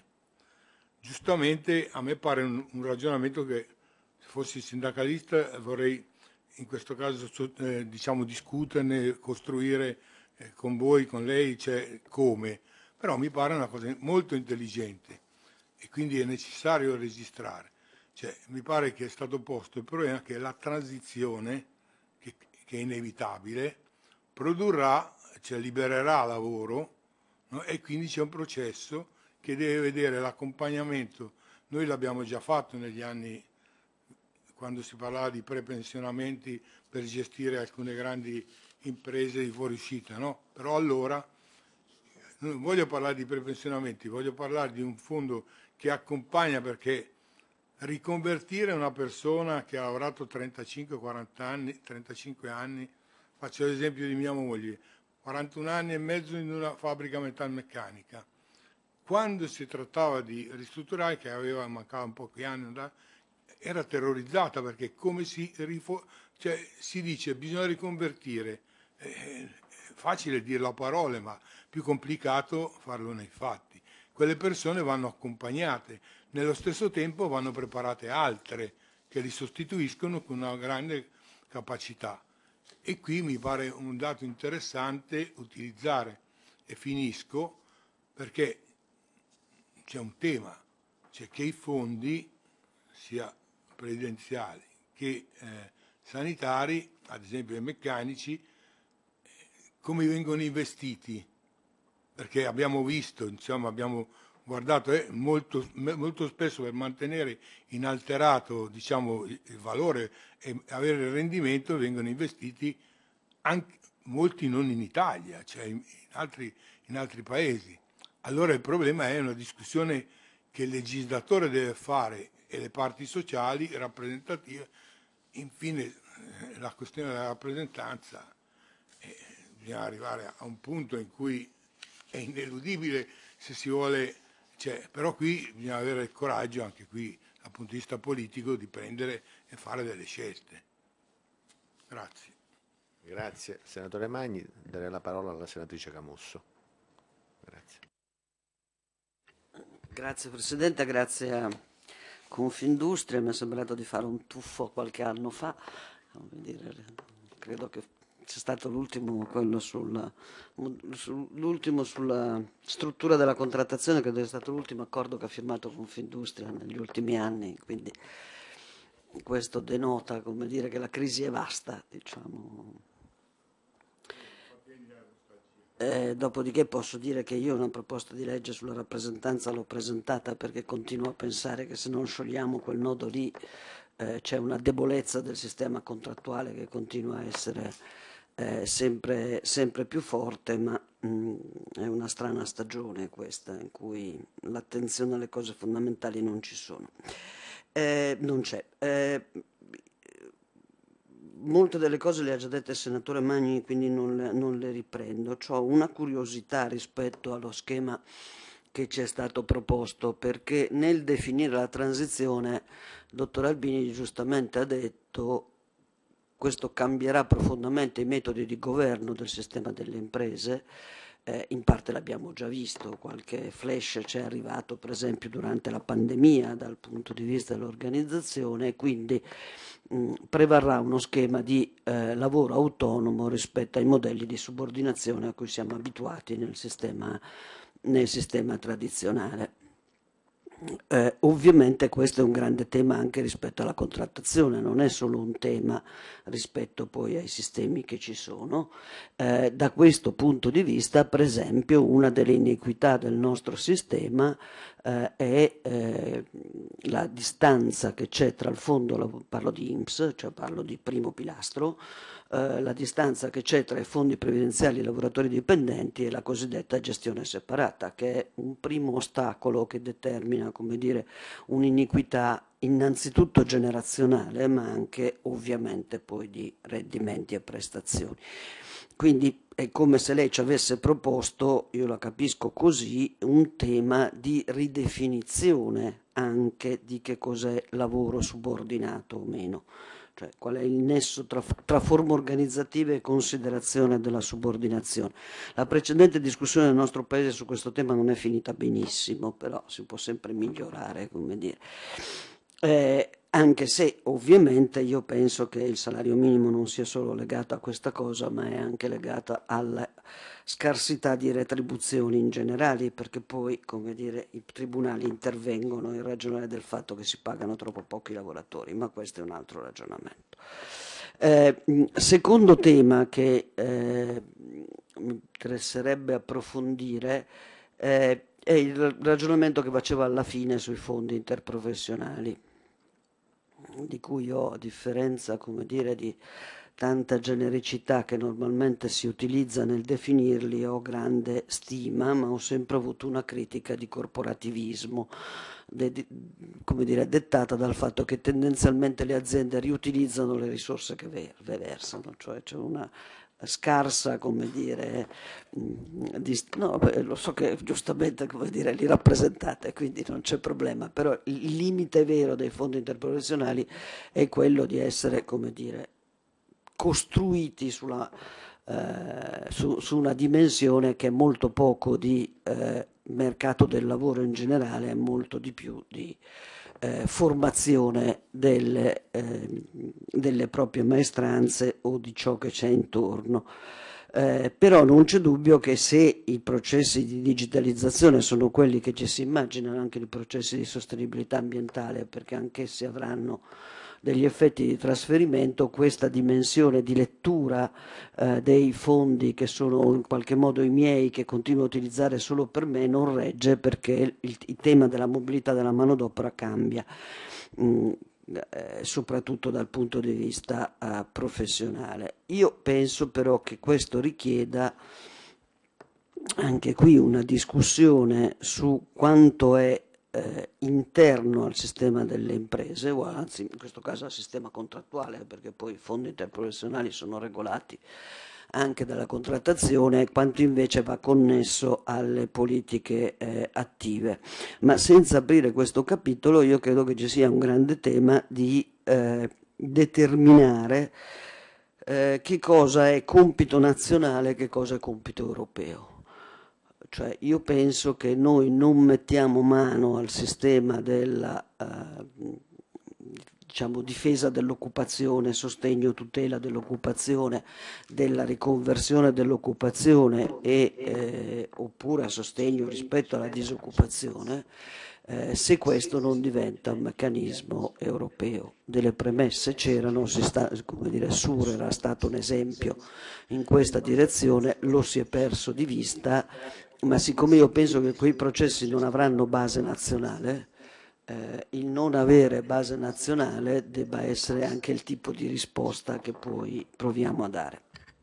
giustamente a me pare un, un ragionamento che, se fossi sindacalista, vorrei in questo caso eh, diciamo discuterne, costruire eh, con voi, con lei, cioè come, però mi pare una cosa molto intelligente e quindi è necessario registrare. Cioè, mi pare che è stato posto il problema che la transizione, che, che è inevitabile, produrrà, cioè libererà lavoro, no? E quindi c'è un processo che deve vedere l'accompagnamento. Noi l'abbiamo già fatto negli anni, quando si parlava di prepensionamenti per gestire alcune grandi imprese di fuoriuscita, no? Però allora, non voglio parlare di prepensionamenti, voglio parlare di un fondo che accompagna, perché riconvertire una persona che ha lavorato trentacinque quaranta anni, trentacinque anni, faccio l'esempio di mia moglie, quarantuno anni e mezzo in una fabbrica metalmeccanica. Quando si trattava di ristrutturare, che aveva mancava pochi anni, era terrorizzata perché come si, rifo- cioè, si dice bisogna riconvertire, è facile dirlo a parole, ma più complicato farlo nei fatti. Quelle persone vanno accompagnate, nello stesso tempo vanno preparate altre che li sostituiscono con una grande capacità. E qui mi pare un dato interessante utilizzare, e finisco, perché c'è un tema, cioè che i fondi, sia previdenziali che eh, sanitari, ad esempio i meccanici, eh, come vengono investiti, perché abbiamo visto, insomma, abbiamo guardato eh, molto, molto spesso per mantenere inalterato, diciamo, il valore e avere il rendimento vengono investiti anche molti non in Italia, cioè in altri, in altri paesi. Allora il problema è una discussione che il legislatore deve fare e le parti sociali rappresentative. Infine eh, la questione della rappresentanza, eh, bisogna arrivare a un punto in cui è ineludibile se si vuole, cioè, però qui bisogna avere il coraggio, anche qui dal punto di vista politico, di prendere e fare delle scelte. Grazie. Grazie. Senatore Magni, darei la parola alla senatrice Camusso. Grazie. Grazie Presidente, grazie a Confindustria. Mi è sembrato di fare un tuffo qualche anno fa, dire, credo che sia stato l'ultimo quello sul, l'ultimo sulla struttura della contrattazione, credo sia stato l'ultimo accordo che ha firmato Confindustria negli ultimi anni, quindi questo denota, come dire, che la crisi è vasta, diciamo. Eh, dopodiché posso dire che io una proposta di legge sulla rappresentanza l'ho presentata perché continuo a pensare che se non sciogliamo quel nodo lì eh, c'è una debolezza del sistema contrattuale che continua a essere eh, sempre, sempre più forte, ma mh, è una strana stagione questa in cui l'attenzione alle cose fondamentali non ci sono. Eh, non c'è. Eh, Molte delle cose le ha già dette il senatore Magni, quindi non le, non le riprendo. Ho una curiosità rispetto allo schema che ci è stato proposto, perché nel definire la transizione, il dottor Albini giustamente ha detto questo cambierà profondamente i metodi di governo del sistema delle imprese. Eh, in parte l'abbiamo già visto, qualche flash ci è arrivato per esempio durante la pandemia dal punto di vista dell'organizzazione, quindi mh, prevarrà uno schema di eh, lavoro autonomo rispetto ai modelli di subordinazione a cui siamo abituati nel sistema, nel sistema tradizionale. Eh, ovviamente questo è un grande tema anche rispetto alla contrattazione, non è solo un tema rispetto poi ai sistemi che ci sono. Eh, da questo punto di vista, per esempio, una delle iniquità del nostro sistema eh, è eh, la distanza che c'è tra il fondo, parlo di I N P S, cioè parlo di primo pilastro, eh, la distanza che c'è tra i fondi previdenziali e i lavoratori dipendenti e la cosiddetta gestione separata, che è un primo ostacolo che determina, come dire, un'iniquità innanzitutto generazionale, ma anche ovviamente poi di rendimenti e prestazioni. Quindi è come se lei ci avesse proposto, io la capisco così, un tema di ridefinizione anche di che cos'è lavoro subordinato o meno, cioè qual è il nesso tra, tra forma organizzativa e considerazione della subordinazione. La precedente discussione nel nostro Paese su questo tema non è finita benissimo, però si può sempre migliorare, come dire. Eh, anche se ovviamente io penso che il salario minimo non sia solo legato a questa cosa, ma è anche legato alla scarsità di retribuzioni in generale, perché poi, come dire, i tribunali intervengono in ragione del fatto che si pagano troppo pochi lavoratori, ma questo è un altro ragionamento. Eh, secondo tema che eh, mi interesserebbe approfondire eh, è il ragionamento che faceva alla fine sui fondi interprofessionali, di cui io, a differenza, come dire, di tanta genericità che normalmente si utilizza nel definirli, ho grande stima, ma ho sempre avuto una critica di corporativismo, de, di, come dire, dettata dal fatto che tendenzialmente le aziende riutilizzano le risorse che versano, cioè c'è una scarsa, come dire, di, no, beh, lo so che giustamente, come dire, li rappresentate, quindi non c'è problema, però il limite vero dei fondi interprofessionali è quello di essere, come dire, costruiti sulla, eh, su, su una dimensione che è molto poco di eh, mercato del lavoro in generale, è molto di più di eh, formazione delle, eh, delle proprie maestranze o di ciò che c'è intorno. Eh, però non c'è dubbio che se i processi di digitalizzazione sono quelli che ci si immaginano, anche i processi di sostenibilità ambientale, perché anch'essi avranno degli effetti di trasferimento, questa dimensione di lettura eh, dei fondi che sono in qualche modo i miei, che continuo a utilizzare solo per me, non regge, perché il, il tema della mobilità della manodopera cambia. Mm, Eh, soprattutto dal punto di vista eh, professionale. Io penso però che questo richieda anche qui una discussione su quanto è eh, interno al sistema delle imprese, o anzi in questo caso al sistema contrattuale, perché poi i fondi interprofessionali sono regolati anche dalla contrattazione, quanto invece va connesso alle politiche eh, attive. Ma senza aprire questo capitolo, io credo che ci sia un grande tema di eh, determinare eh, che cosa è compito nazionale e che cosa è compito europeo. Cioè io penso che noi non mettiamo mano al sistema della eh, diciamo, difesa dell'occupazione, sostegno, tutela dell'occupazione, della riconversione dell'occupazione e, eh, oppure a sostegno rispetto alla disoccupazione, eh, se questo non diventa un meccanismo europeo. Delle premesse c'erano, si sta, come dire, Sure era stato un esempio in questa direzione, lo si è perso di vista, ma siccome io penso che quei processi non avranno base nazionale, eh, il non avere base nazionale debba essere anche il tipo di risposta che poi proviamo a dare.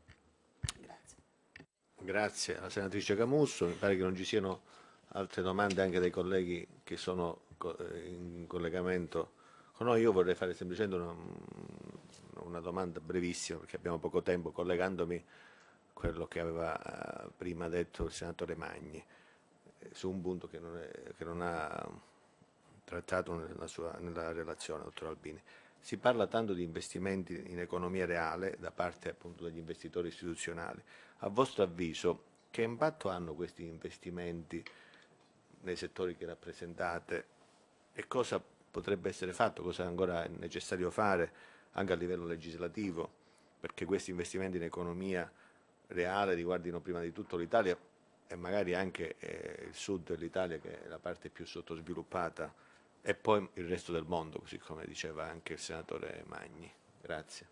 Grazie. Grazie alla senatrice Camusso, mi pare che non ci siano altre domande anche dai colleghi che sono in collegamento con noi. Io vorrei fare semplicemente una, una domanda brevissima perché abbiamo poco tempo, collegandomi a quello che aveva uh, prima detto il senatore Magni eh, su un punto che non, è, che non ha trattato nella, sua, nella relazione, dottor Albini. Si parla tanto di investimenti in economia reale da parte appunto degli investitori istituzionali. A vostro avviso, che impatto hanno questi investimenti nei settori che rappresentate e cosa potrebbe essere fatto, cosa ancora è necessario fare anche a livello legislativo perché questi investimenti in economia reale riguardino prima di tutto l'Italia e magari anche eh, il sud dell'Italia, che è la parte più sottosviluppata, e poi il resto del mondo, così come diceva anche il senatore Magni. Grazie.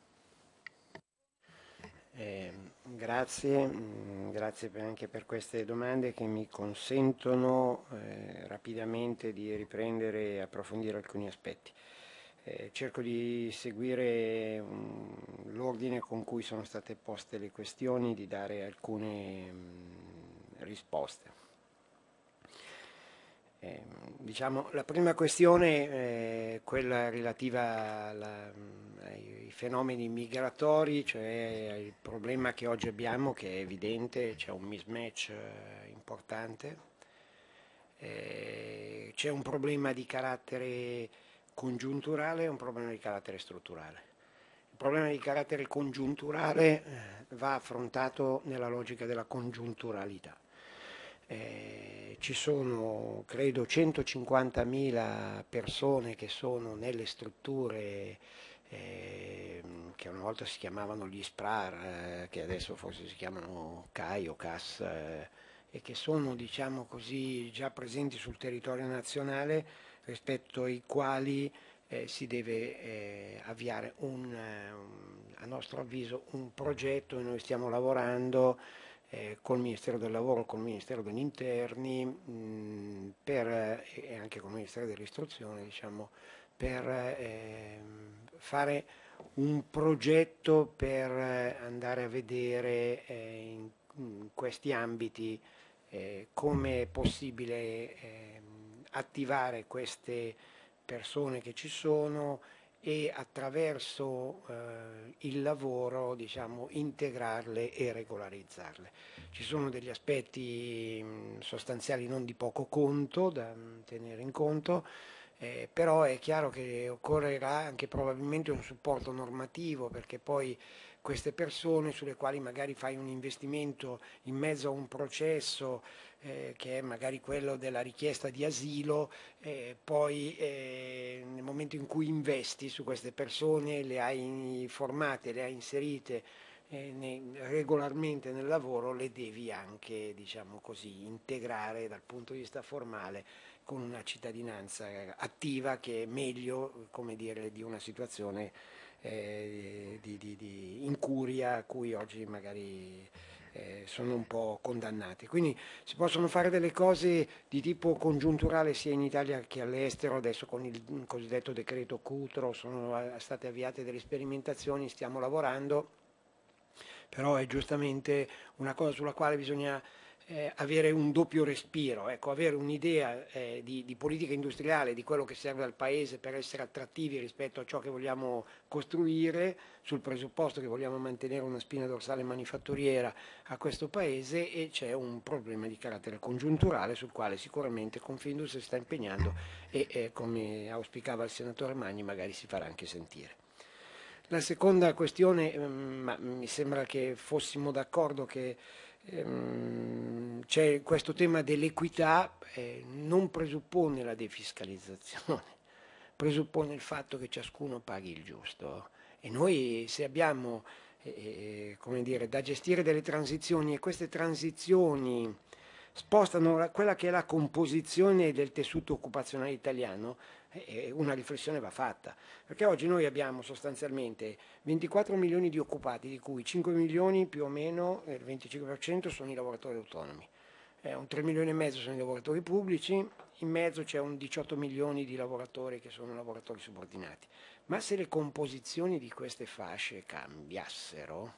Eh, grazie, grazie anche per queste domande che mi consentono eh, rapidamente di riprendere e approfondire alcuni aspetti. Eh, cerco di seguire um, l'ordine con cui sono state poste le questioni, di dare alcune um, risposte. Eh, diciamo, la prima questione è quella relativa alla, ai fenomeni migratori, cioè il problema che oggi abbiamo, che è evidente, c'è un mismatch eh, importante Eh, c'è un problema di carattere congiunturale e un problema di carattere strutturale. Il problema di carattere congiunturale eh, va affrontato nella logica della congiunturalità. Eh, ci sono, credo, centocinquantamila persone che sono nelle strutture eh, che una volta si chiamavano gli S P R A R, eh, che adesso forse si chiamano C A I o C A S, eh, e che sono, diciamo così, già presenti sul territorio nazionale, rispetto ai quali eh, si deve eh, avviare un, eh, un, a nostro avviso, un progetto, e noi stiamo lavorando eh, col Ministero del Lavoro, col Ministero degli Interni mh, per, eh, e anche col Ministero dell'Istruzione, diciamo, per eh, fare un progetto per eh, andare a vedere eh, in, in questi ambiti eh, come è possibile eh, attivare queste persone che ci sono e attraverso eh, il lavoro, diciamo, integrarle e regolarizzarle. Ci sono degli aspetti mh, sostanziali non di poco conto da mh, tenere in conto, eh, però è chiaro che occorrerà anche probabilmente un supporto normativo, perché poi queste persone sulle quali magari fai un investimento in mezzo a un processo eh, che è magari quello della richiesta di asilo, eh, poi eh, nel momento in cui investi su queste persone, le hai formate, le hai inserite eh, ne, regolarmente nel lavoro, le devi anche, diciamo così, integrare dal punto di vista formale con una cittadinanza attiva che è meglio, come dire, di una situazione eh, di, di, di incuria a cui oggi magari eh, sono un po' condannati. Quindi si possono fare delle cose di tipo congiunturale sia in Italia che all'estero. Adesso con il cosiddetto decreto Cutro sono state avviate delle sperimentazioni, stiamo lavorando, però è giustamente una cosa sulla quale bisogna eh, avere un doppio respiro, ecco, avere un'idea eh, di, di politica industriale, di quello che serve al Paese per essere attrattivi rispetto a ciò che vogliamo costruire, sul presupposto che vogliamo mantenere una spina dorsale manifatturiera a questo Paese, e c'è un problema di carattere congiunturale sul quale sicuramente Confindustria si sta impegnando e eh, come auspicava il senatore Magni magari si farà anche sentire. La seconda questione, ehm, ma mi sembra che fossimo d'accordo che ehm, c'è questo tema dell'equità, eh, non presuppone la defiscalizzazione, presuppone il fatto che ciascuno paghi il giusto. E noi se abbiamo eh, come dire, da gestire delle transizioni e queste transizioni spostano quella che è la composizione del tessuto occupazionale italiano, eh, una riflessione va fatta, perché oggi noi abbiamo sostanzialmente ventiquattro milioni di occupati, di cui cinque milioni più o meno, il venticinque per cento sono i lavoratori autonomi, eh, un tre milioni e mezzo sono i lavoratori pubblici, in mezzo c'è un diciotto milioni di lavoratori che sono lavoratori subordinati. Ma se le composizioni di queste fasce cambiassero,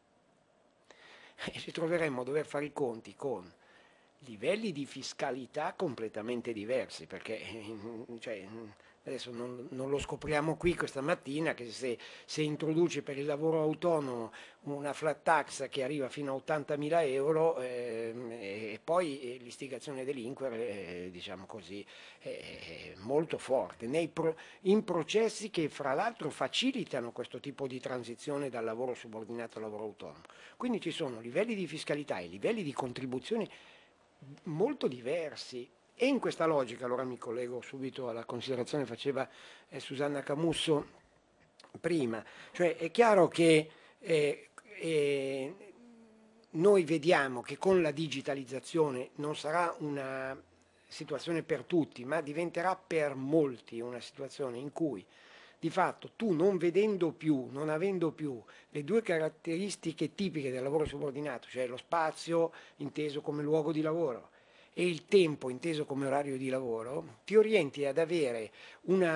eh, ci troveremmo a dover fare i conti con livelli di fiscalità completamente diversi, perché cioè, adesso non, non lo scopriamo qui questa mattina che se, se introduce per il lavoro autonomo una flat tax che arriva fino a ottantamila euro eh, e poi l'istigazione a delinquere, eh, diciamo così, è molto forte nei pro, in processi che fra l'altro facilitano questo tipo di transizione dal lavoro subordinato al lavoro autonomo. Quindi ci sono livelli di fiscalità e livelli di contribuzioni molto diversi, e in questa logica, allora mi collego subito alla considerazione che faceva eh, Susanna Camusso prima, cioè è chiaro che eh, eh, noi vediamo che con la digitalizzazione non sarà una situazione per tutti, ma diventerà per molti una situazione in cui di fatto tu, non vedendo più, non avendo più le due caratteristiche tipiche del lavoro subordinato, cioè lo spazio inteso come luogo di lavoro e il tempo inteso come orario di lavoro, ti orienti ad avere una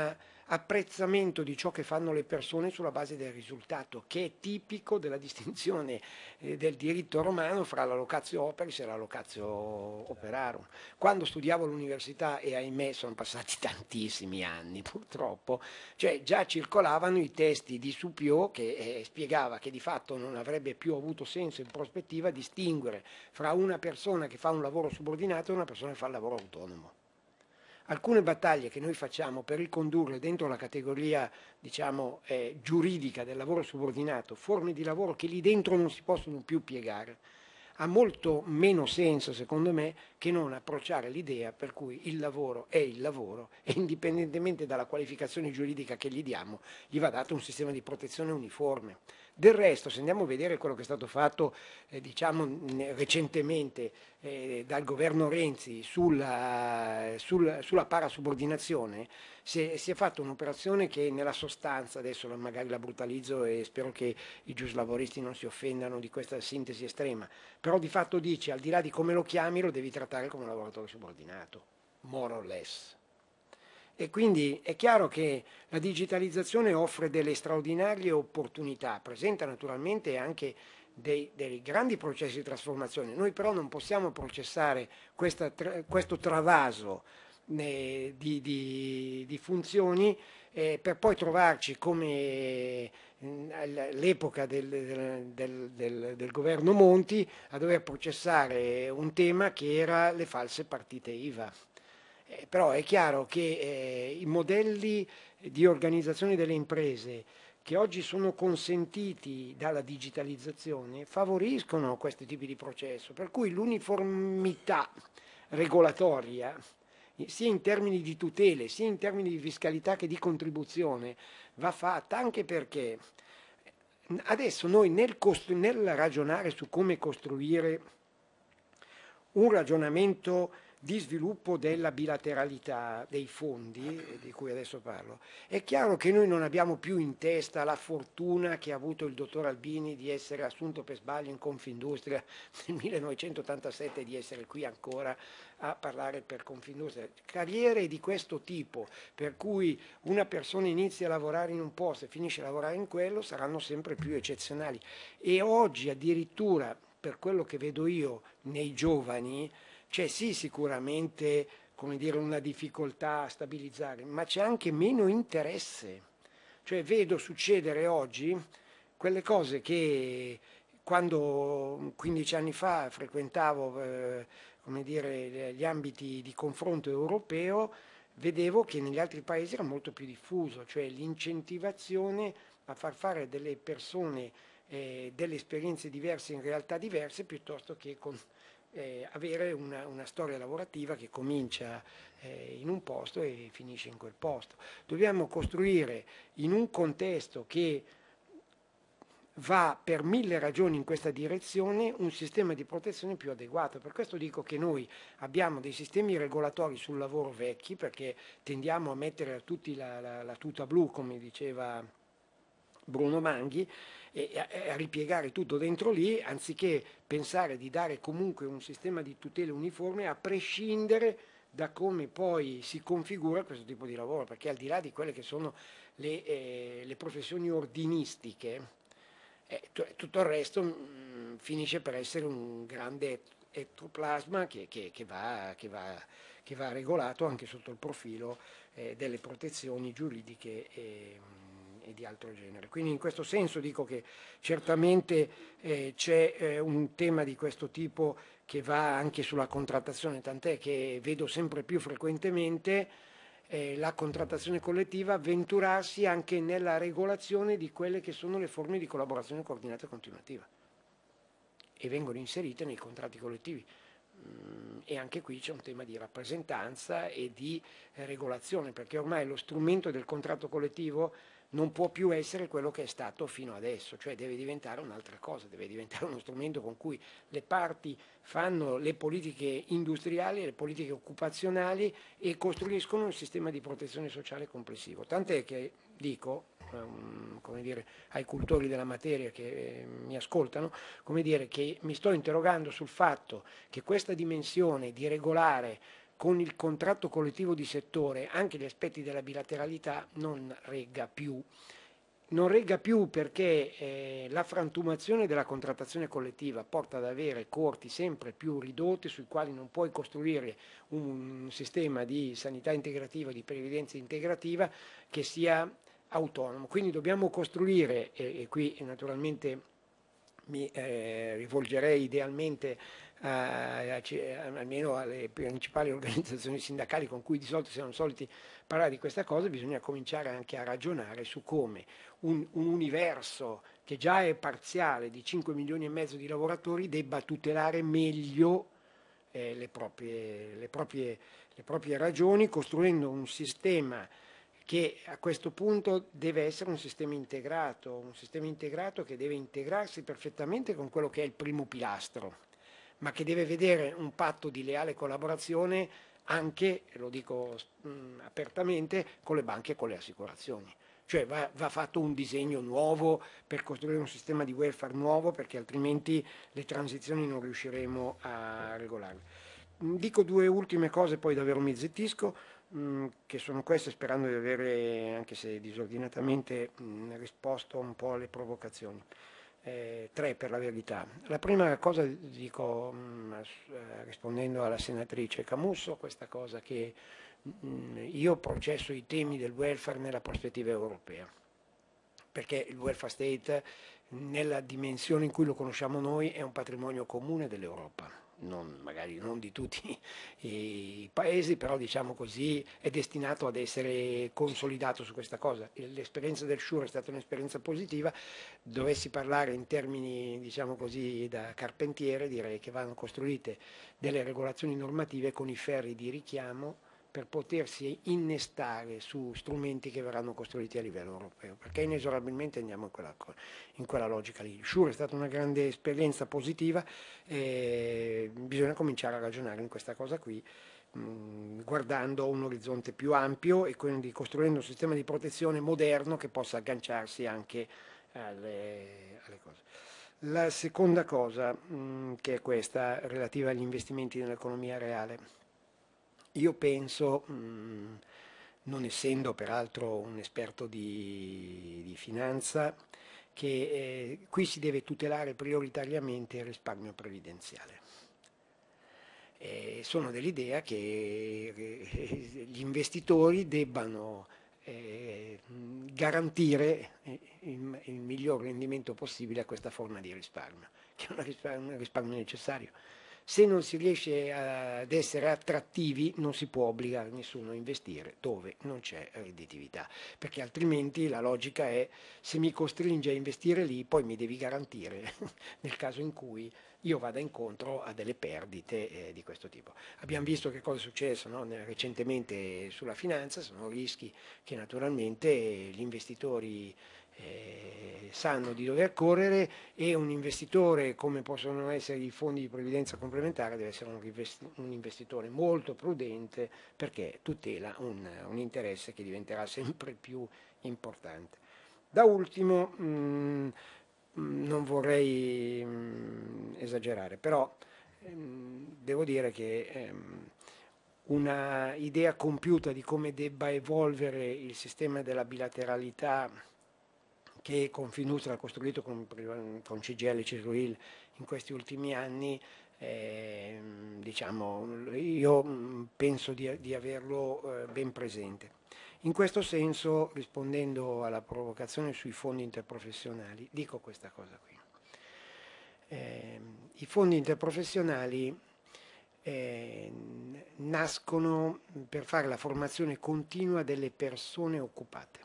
apprezzamento di ciò che fanno le persone sulla base del risultato, che è tipico della distinzione eh, del diritto romano fra la locatio operis e la locatio operarum. Quando studiavo all'università, e ahimè sono passati tantissimi anni purtroppo, cioè già circolavano i testi di Supiot che eh, spiegava che di fatto non avrebbe più avuto senso in prospettiva distinguere fra una persona che fa un lavoro subordinato e una persona che fa il lavoro autonomo. Alcune battaglie che noi facciamo per ricondurre dentro la categoria, diciamo, eh, giuridica del lavoro subordinato, forme di lavoro che lì dentro non si possono più piegare, ha molto meno senso, secondo me, che non approcciare l'idea per cui il lavoro è il lavoro e indipendentemente dalla qualificazione giuridica che gli diamo, gli va dato un sistema di protezione uniforme. Del resto, se andiamo a vedere quello che è stato fatto eh, diciamo, recentemente eh, dal governo Renzi sulla, sul, sulla parasubordinazione, si, si è fatta un'operazione che nella sostanza, adesso magari la brutalizzo e spero che i giuslavoristi non si offendano di questa sintesi estrema, però di fatto dice, al di là di come lo chiami, lo devi trattare come un lavoratore subordinato, more or less. E quindi è chiaro che la digitalizzazione offre delle straordinarie opportunità, presenta naturalmente anche dei, dei grandi processi di trasformazione. Noi però non possiamo processare questa, questo travaso eh, di, di, di funzioni eh, per poi trovarci come all'epoca del, del, del, del, del governo Monti a dover processare un tema che era le false partite I V A. Eh, però è chiaro che eh, i modelli di organizzazione delle imprese che oggi sono consentiti dalla digitalizzazione favoriscono questi tipi di processo, per cui l'uniformità regolatoria, sia in termini di tutele, sia in termini di fiscalità che di contribuzione, va fatta, anche perché adesso noi nel, nel ragionare su come costruire un ragionamento di sviluppo della bilateralità dei fondi, di cui adesso parlo, è chiaro che noi non abbiamo più in testa la fortuna che ha avuto il dottor Albini di essere assunto per sbaglio in Confindustria nel millenovecentottantasette e di essere qui ancora a parlare per Confindustria. Carriere di questo tipo, per cui una persona inizia a lavorare in un posto e finisce a lavorare in quello, saranno sempre più eccezionali. E oggi addirittura, per quello che vedo io nei giovani, c'è sì sicuramente, come dire, una difficoltà a stabilizzare, ma c'è anche meno interesse. Cioè vedo succedere oggi quelle cose che quando quindici anni fa frequentavo eh, come dire, gli ambiti di confronto europeo, vedevo che negli altri paesi era molto più diffuso, cioè l'incentivazione a far fare delle persone eh, delle esperienze diverse in realtà diverse piuttosto che con Eh, avere una, una storia lavorativa che comincia eh, in un posto e finisce in quel posto. Dobbiamo costruire in un contesto che va per mille ragioni in questa direzione un sistema di protezione più adeguato. Per questo dico che noi abbiamo dei sistemi regolatori sul lavoro vecchi, perché tendiamo a mettere a tutti la, la, la tuta blu, come diceva Bruno Manghi, e a ripiegare tutto dentro lì, anziché pensare di dare comunque un sistema di tutele uniforme a prescindere da come poi si configura questo tipo di lavoro, perché al di là di quelle che sono le, eh, le professioni ordinistiche, eh, tutto il resto mh, finisce per essere un grande ectoplasma che, che, che, va, che, va, che va regolato anche sotto il profilo eh, delle protezioni giuridiche e, e di altro genere. Quindi in questo senso dico che certamente eh, c'è eh, un tema di questo tipo che va anche sulla contrattazione, tant'è che vedo sempre più frequentemente eh, la contrattazione collettiva avventurarsi anche nella regolazione di quelle che sono le forme di collaborazione coordinata e continuativa e vengono inserite nei contratti collettivi. Mm, e anche qui c'è un tema di rappresentanza e di eh, regolazione, perché ormai lo strumento del contratto collettivo non può più essere quello che è stato fino adesso, cioè deve diventare un'altra cosa, deve diventare uno strumento con cui le parti fanno le politiche industriali, le politiche occupazionali e costruiscono un sistema di protezione sociale complessivo. Tant'è che dico, um, come dire, ai cultori della materia che eh, mi ascoltano, come dire che mi sto interrogando sul fatto che questa dimensione di regolare con il contratto collettivo di settore anche gli aspetti della bilateralità non regga più. Non regga più perché eh, la frantumazione della contrattazione collettiva porta ad avere corti sempre più ridotti sui quali non puoi costruire un sistema di sanità integrativa, di previdenza integrativa che sia autonomo. Quindi dobbiamo costruire, e, e qui naturalmente mi eh, rivolgerei idealmente a, a, a, almeno alle principali organizzazioni sindacali con cui di solito siamo soliti parlare di questa cosa, bisogna cominciare anche a ragionare su come un, un universo che già è parziale di cinque milioni e mezzo di lavoratori debba tutelare meglio eh, le, proprie, le, proprie, le proprie ragioni, costruendo un sistema che a questo punto deve essere un sistema integrato, un sistema integrato che deve integrarsi perfettamente con quello che è il primo pilastro, ma che deve vedere un patto di leale collaborazione anche, lo dico mh, apertamente, con le banche e con le assicurazioni. Cioè va, va fatto un disegno nuovo per costruire un sistema di welfare nuovo, perché altrimenti le transizioni non riusciremo a regolarle. Dico due ultime cose, poi davvero mi zittisco, mh, che sono queste, sperando di avere, anche se disordinatamente, mh, risposto un po' alle provocazioni. Eh, tre per la verità. La prima cosa dico, mh, eh, rispondendo alla senatrice Camusso, questa cosa che mh, io processo i temi del welfare nella prospettiva europea, perché il welfare state nella dimensione in cui lo conosciamo noi è un patrimonio comune dell'Europa. Non, magari non di tutti i paesi, però diciamo così è destinato ad essere consolidato su questa cosa. L'esperienza del SURE è stata un'esperienza positiva. Dovessi parlare in termini, diciamo così, da carpentiere, direi che vanno costruite delle regolazioni normative con i ferri di richiamo per potersi innestare su strumenti che verranno costruiti a livello europeo, perché inesorabilmente andiamo in quella, in quella logica lì. Il SURE è stata una grande esperienza positiva e bisogna cominciare a ragionare in questa cosa qui, mh, guardando un orizzonte più ampio e quindi costruendo un sistema di protezione moderno che possa agganciarsi anche alle, alle cose. La seconda cosa, mh, che è questa, relativa agli investimenti nell'economia reale. Io penso, mh, non essendo peraltro un esperto di, di finanza, che eh, qui si deve tutelare prioritariamente il risparmio previdenziale. E sono dell'idea che eh, gli investitori debbano eh, garantire il, il miglior rendimento possibile a questa forma di risparmio, che è un risparmio, un risparmio necessario. Se non si riesce ad essere attrattivi non si può obbligare nessuno a investire dove non c'è redditività, perché altrimenti la logica è: se mi costringe a investire lì, poi mi devi garantire nel caso in cui io vada incontro a delle perdite eh, di questo tipo. Abbiamo visto che cosa è successo, no? Recentemente sulla finanza, sono rischi che naturalmente gli investitori Eh, sanno di dover correre, e un investitore, come possono essere i fondi di previdenza complementare, deve essere un, un investitore molto prudente, perché tutela un, un interesse che diventerà sempre più importante. Da ultimo, mh, non vorrei mh, esagerare, però mh, devo dire che ehm, una idea compiuta di come debba evolvere il sistema della bilateralità che Confindustria ha costruito con, con C G I L e Cesuril in questi ultimi anni, eh, diciamo, io penso di, di averlo eh, ben presente. In questo senso, rispondendo alla provocazione sui fondi interprofessionali, dico questa cosa qui. Eh, I fondi interprofessionali eh, nascono per fare la formazione continua delle persone occupate.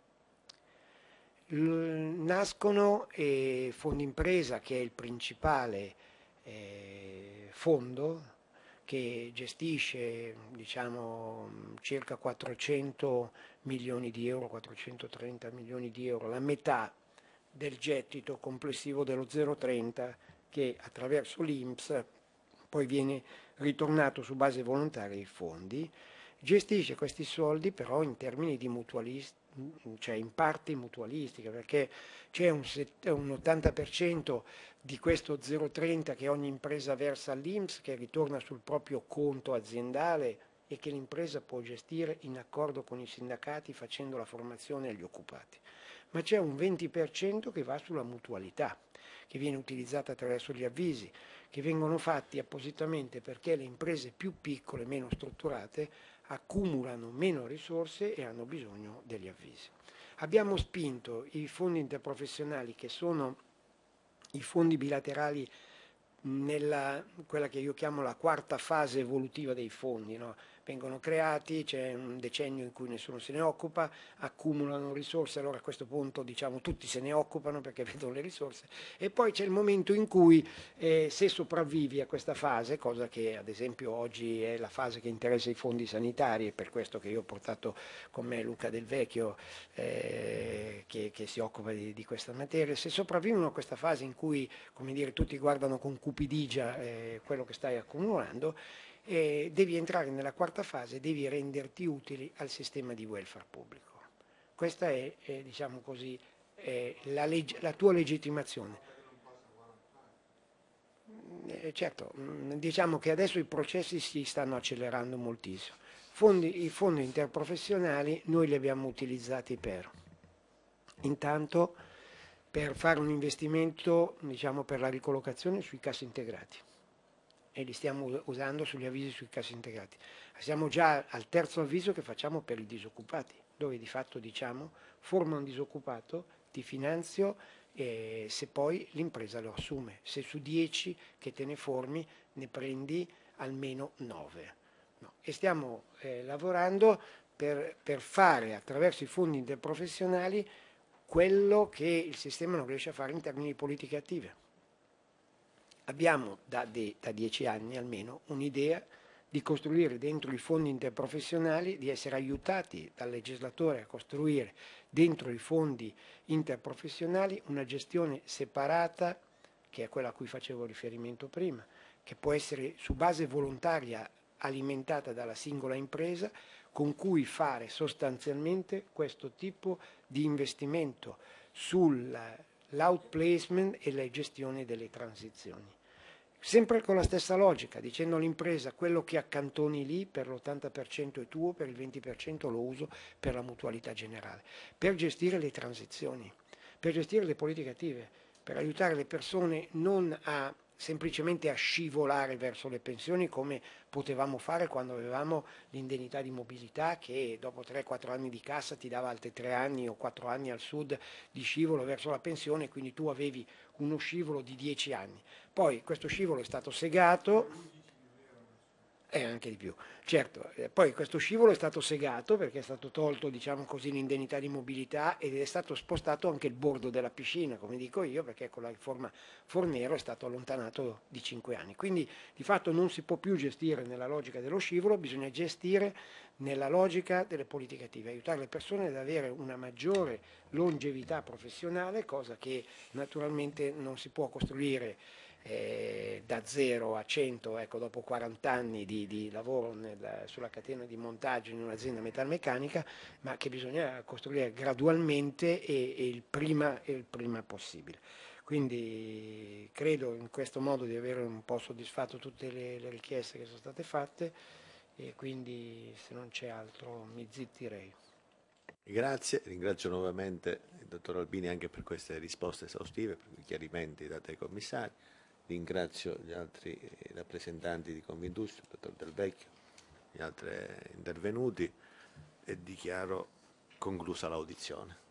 Nascono eh, Fondo Impresa, che è il principale eh, fondo che gestisce, diciamo, circa quattrocento milioni di euro, quattrocentotrenta milioni di euro, la metà del gettito complessivo dello zero virgola trenta, che attraverso l'I N P S poi viene ritornato su base volontaria ai fondi. Gestisce questi soldi però in termini di mutualismo cioè in parte mutualistica, perché c'è un, un ottanta per cento di questo zero virgola trenta che ogni impresa versa all'I N P S, che ritorna sul proprio conto aziendale e che l'impresa può gestire in accordo con i sindacati facendo la formazione agli occupati. Ma c'è un venti per cento che va sulla mutualità, che viene utilizzata attraverso gli avvisi, che vengono fatti appositamente perché le imprese più piccole, meno strutturate, accumulano meno risorse e hanno bisogno degli avvisi. Abbiamo spinto i fondi interprofessionali, che sono i fondi bilaterali nella quella che io chiamo la quarta fase evolutiva dei fondi, no? Vengono creati, c'è un decennio in cui nessuno se ne occupa, accumulano risorse, allora a questo punto diciamo tutti se ne occupano perché vedono le risorse, e poi c'è il momento in cui eh, se sopravvivi a questa fase, cosa che ad esempio oggi è la fase che interessa i fondi sanitari, è per questo che io ho portato con me Luca Del Vecchio eh, che, che si occupa di, di questa materia, se sopravvivono a questa fase in cui, come dire, tutti guardano con cupidigia eh, quello che stai accumulando, e devi entrare nella quarta fase, devi renderti utili al sistema di welfare pubblico. Questa è, è diciamo così, è la, leg- la tua legittimazione. Eh, certo, mh, diciamo che adesso i processi si stanno accelerando moltissimo. Fondi, I fondi interprofessionali noi li abbiamo utilizzati per, intanto, per fare un investimento, diciamo, per la ricollocazione sui cassi integrati, e li stiamo usando sugli avvisi sui cassi integrati. Siamo già al terzo avviso che facciamo per i disoccupati, dove di fatto diciamo forma un disoccupato, ti finanzio eh, se poi l'impresa lo assume, se su dieci che te ne formi ne prendi almeno nove. No. E stiamo eh, lavorando per, per fare attraverso i fondi interprofessionali quello che il sistema non riesce a fare in termini di politiche attive. Abbiamo da, de, da dieci anni almeno un'idea di costruire dentro i fondi interprofessionali, di essere aiutati dal legislatore a costruire dentro i fondi interprofessionali una gestione separata, che è quella a cui facevo riferimento prima, che può essere su base volontaria alimentata dalla singola impresa, con cui fare sostanzialmente questo tipo di investimento sull'outplacement e la gestione delle transizioni. Sempre con la stessa logica, dicendo all'impresa quello che accantoni lì per l'ottanta per cento è tuo, per il venti per cento lo uso per la mutualità generale, per gestire le transizioni, per gestire le politiche attive, per aiutare le persone non a semplicemente a scivolare verso le pensioni come potevamo fare quando avevamo l'indennità di mobilità, che dopo tre quattro anni di cassa ti dava altri tre anni o quattro anni al sud di scivolo verso la pensione, quindi tu avevi uno scivolo di dieci anni. Poi questo scivolo è stato segato, e anche di più, certo, eh, poi questo scivolo è stato segato perché è stato tolto, diciamo così, l'indennità di mobilità ed è stato spostato anche il bordo della piscina, come dico io, perché con la riforma Fornero è stato allontanato di cinque anni. Quindi di fatto non si può più gestire nella logica dello scivolo, bisogna gestire nella logica delle politiche attive, aiutare le persone ad avere una maggiore longevità professionale, cosa che naturalmente non si può costruire Eh, da zero a cento, ecco, dopo quaranta anni di, di lavoro nel, sulla catena di montaggio in un'azienda metalmeccanica, ma che bisogna costruire gradualmente e, e, il prima, e il prima possibile. Quindi credo in questo modo di aver un po' soddisfatto tutte le, le richieste che sono state fatte, e quindi se non c'è altro mi zittirei. Grazie, ringrazio nuovamente il dottor Albini anche per queste risposte esaustive, per i chiarimenti dati ai commissari. Ringrazio gli altri rappresentanti di Confindustria, il dottor Del Vecchio, gli altri intervenuti, e dichiaro conclusa l'audizione.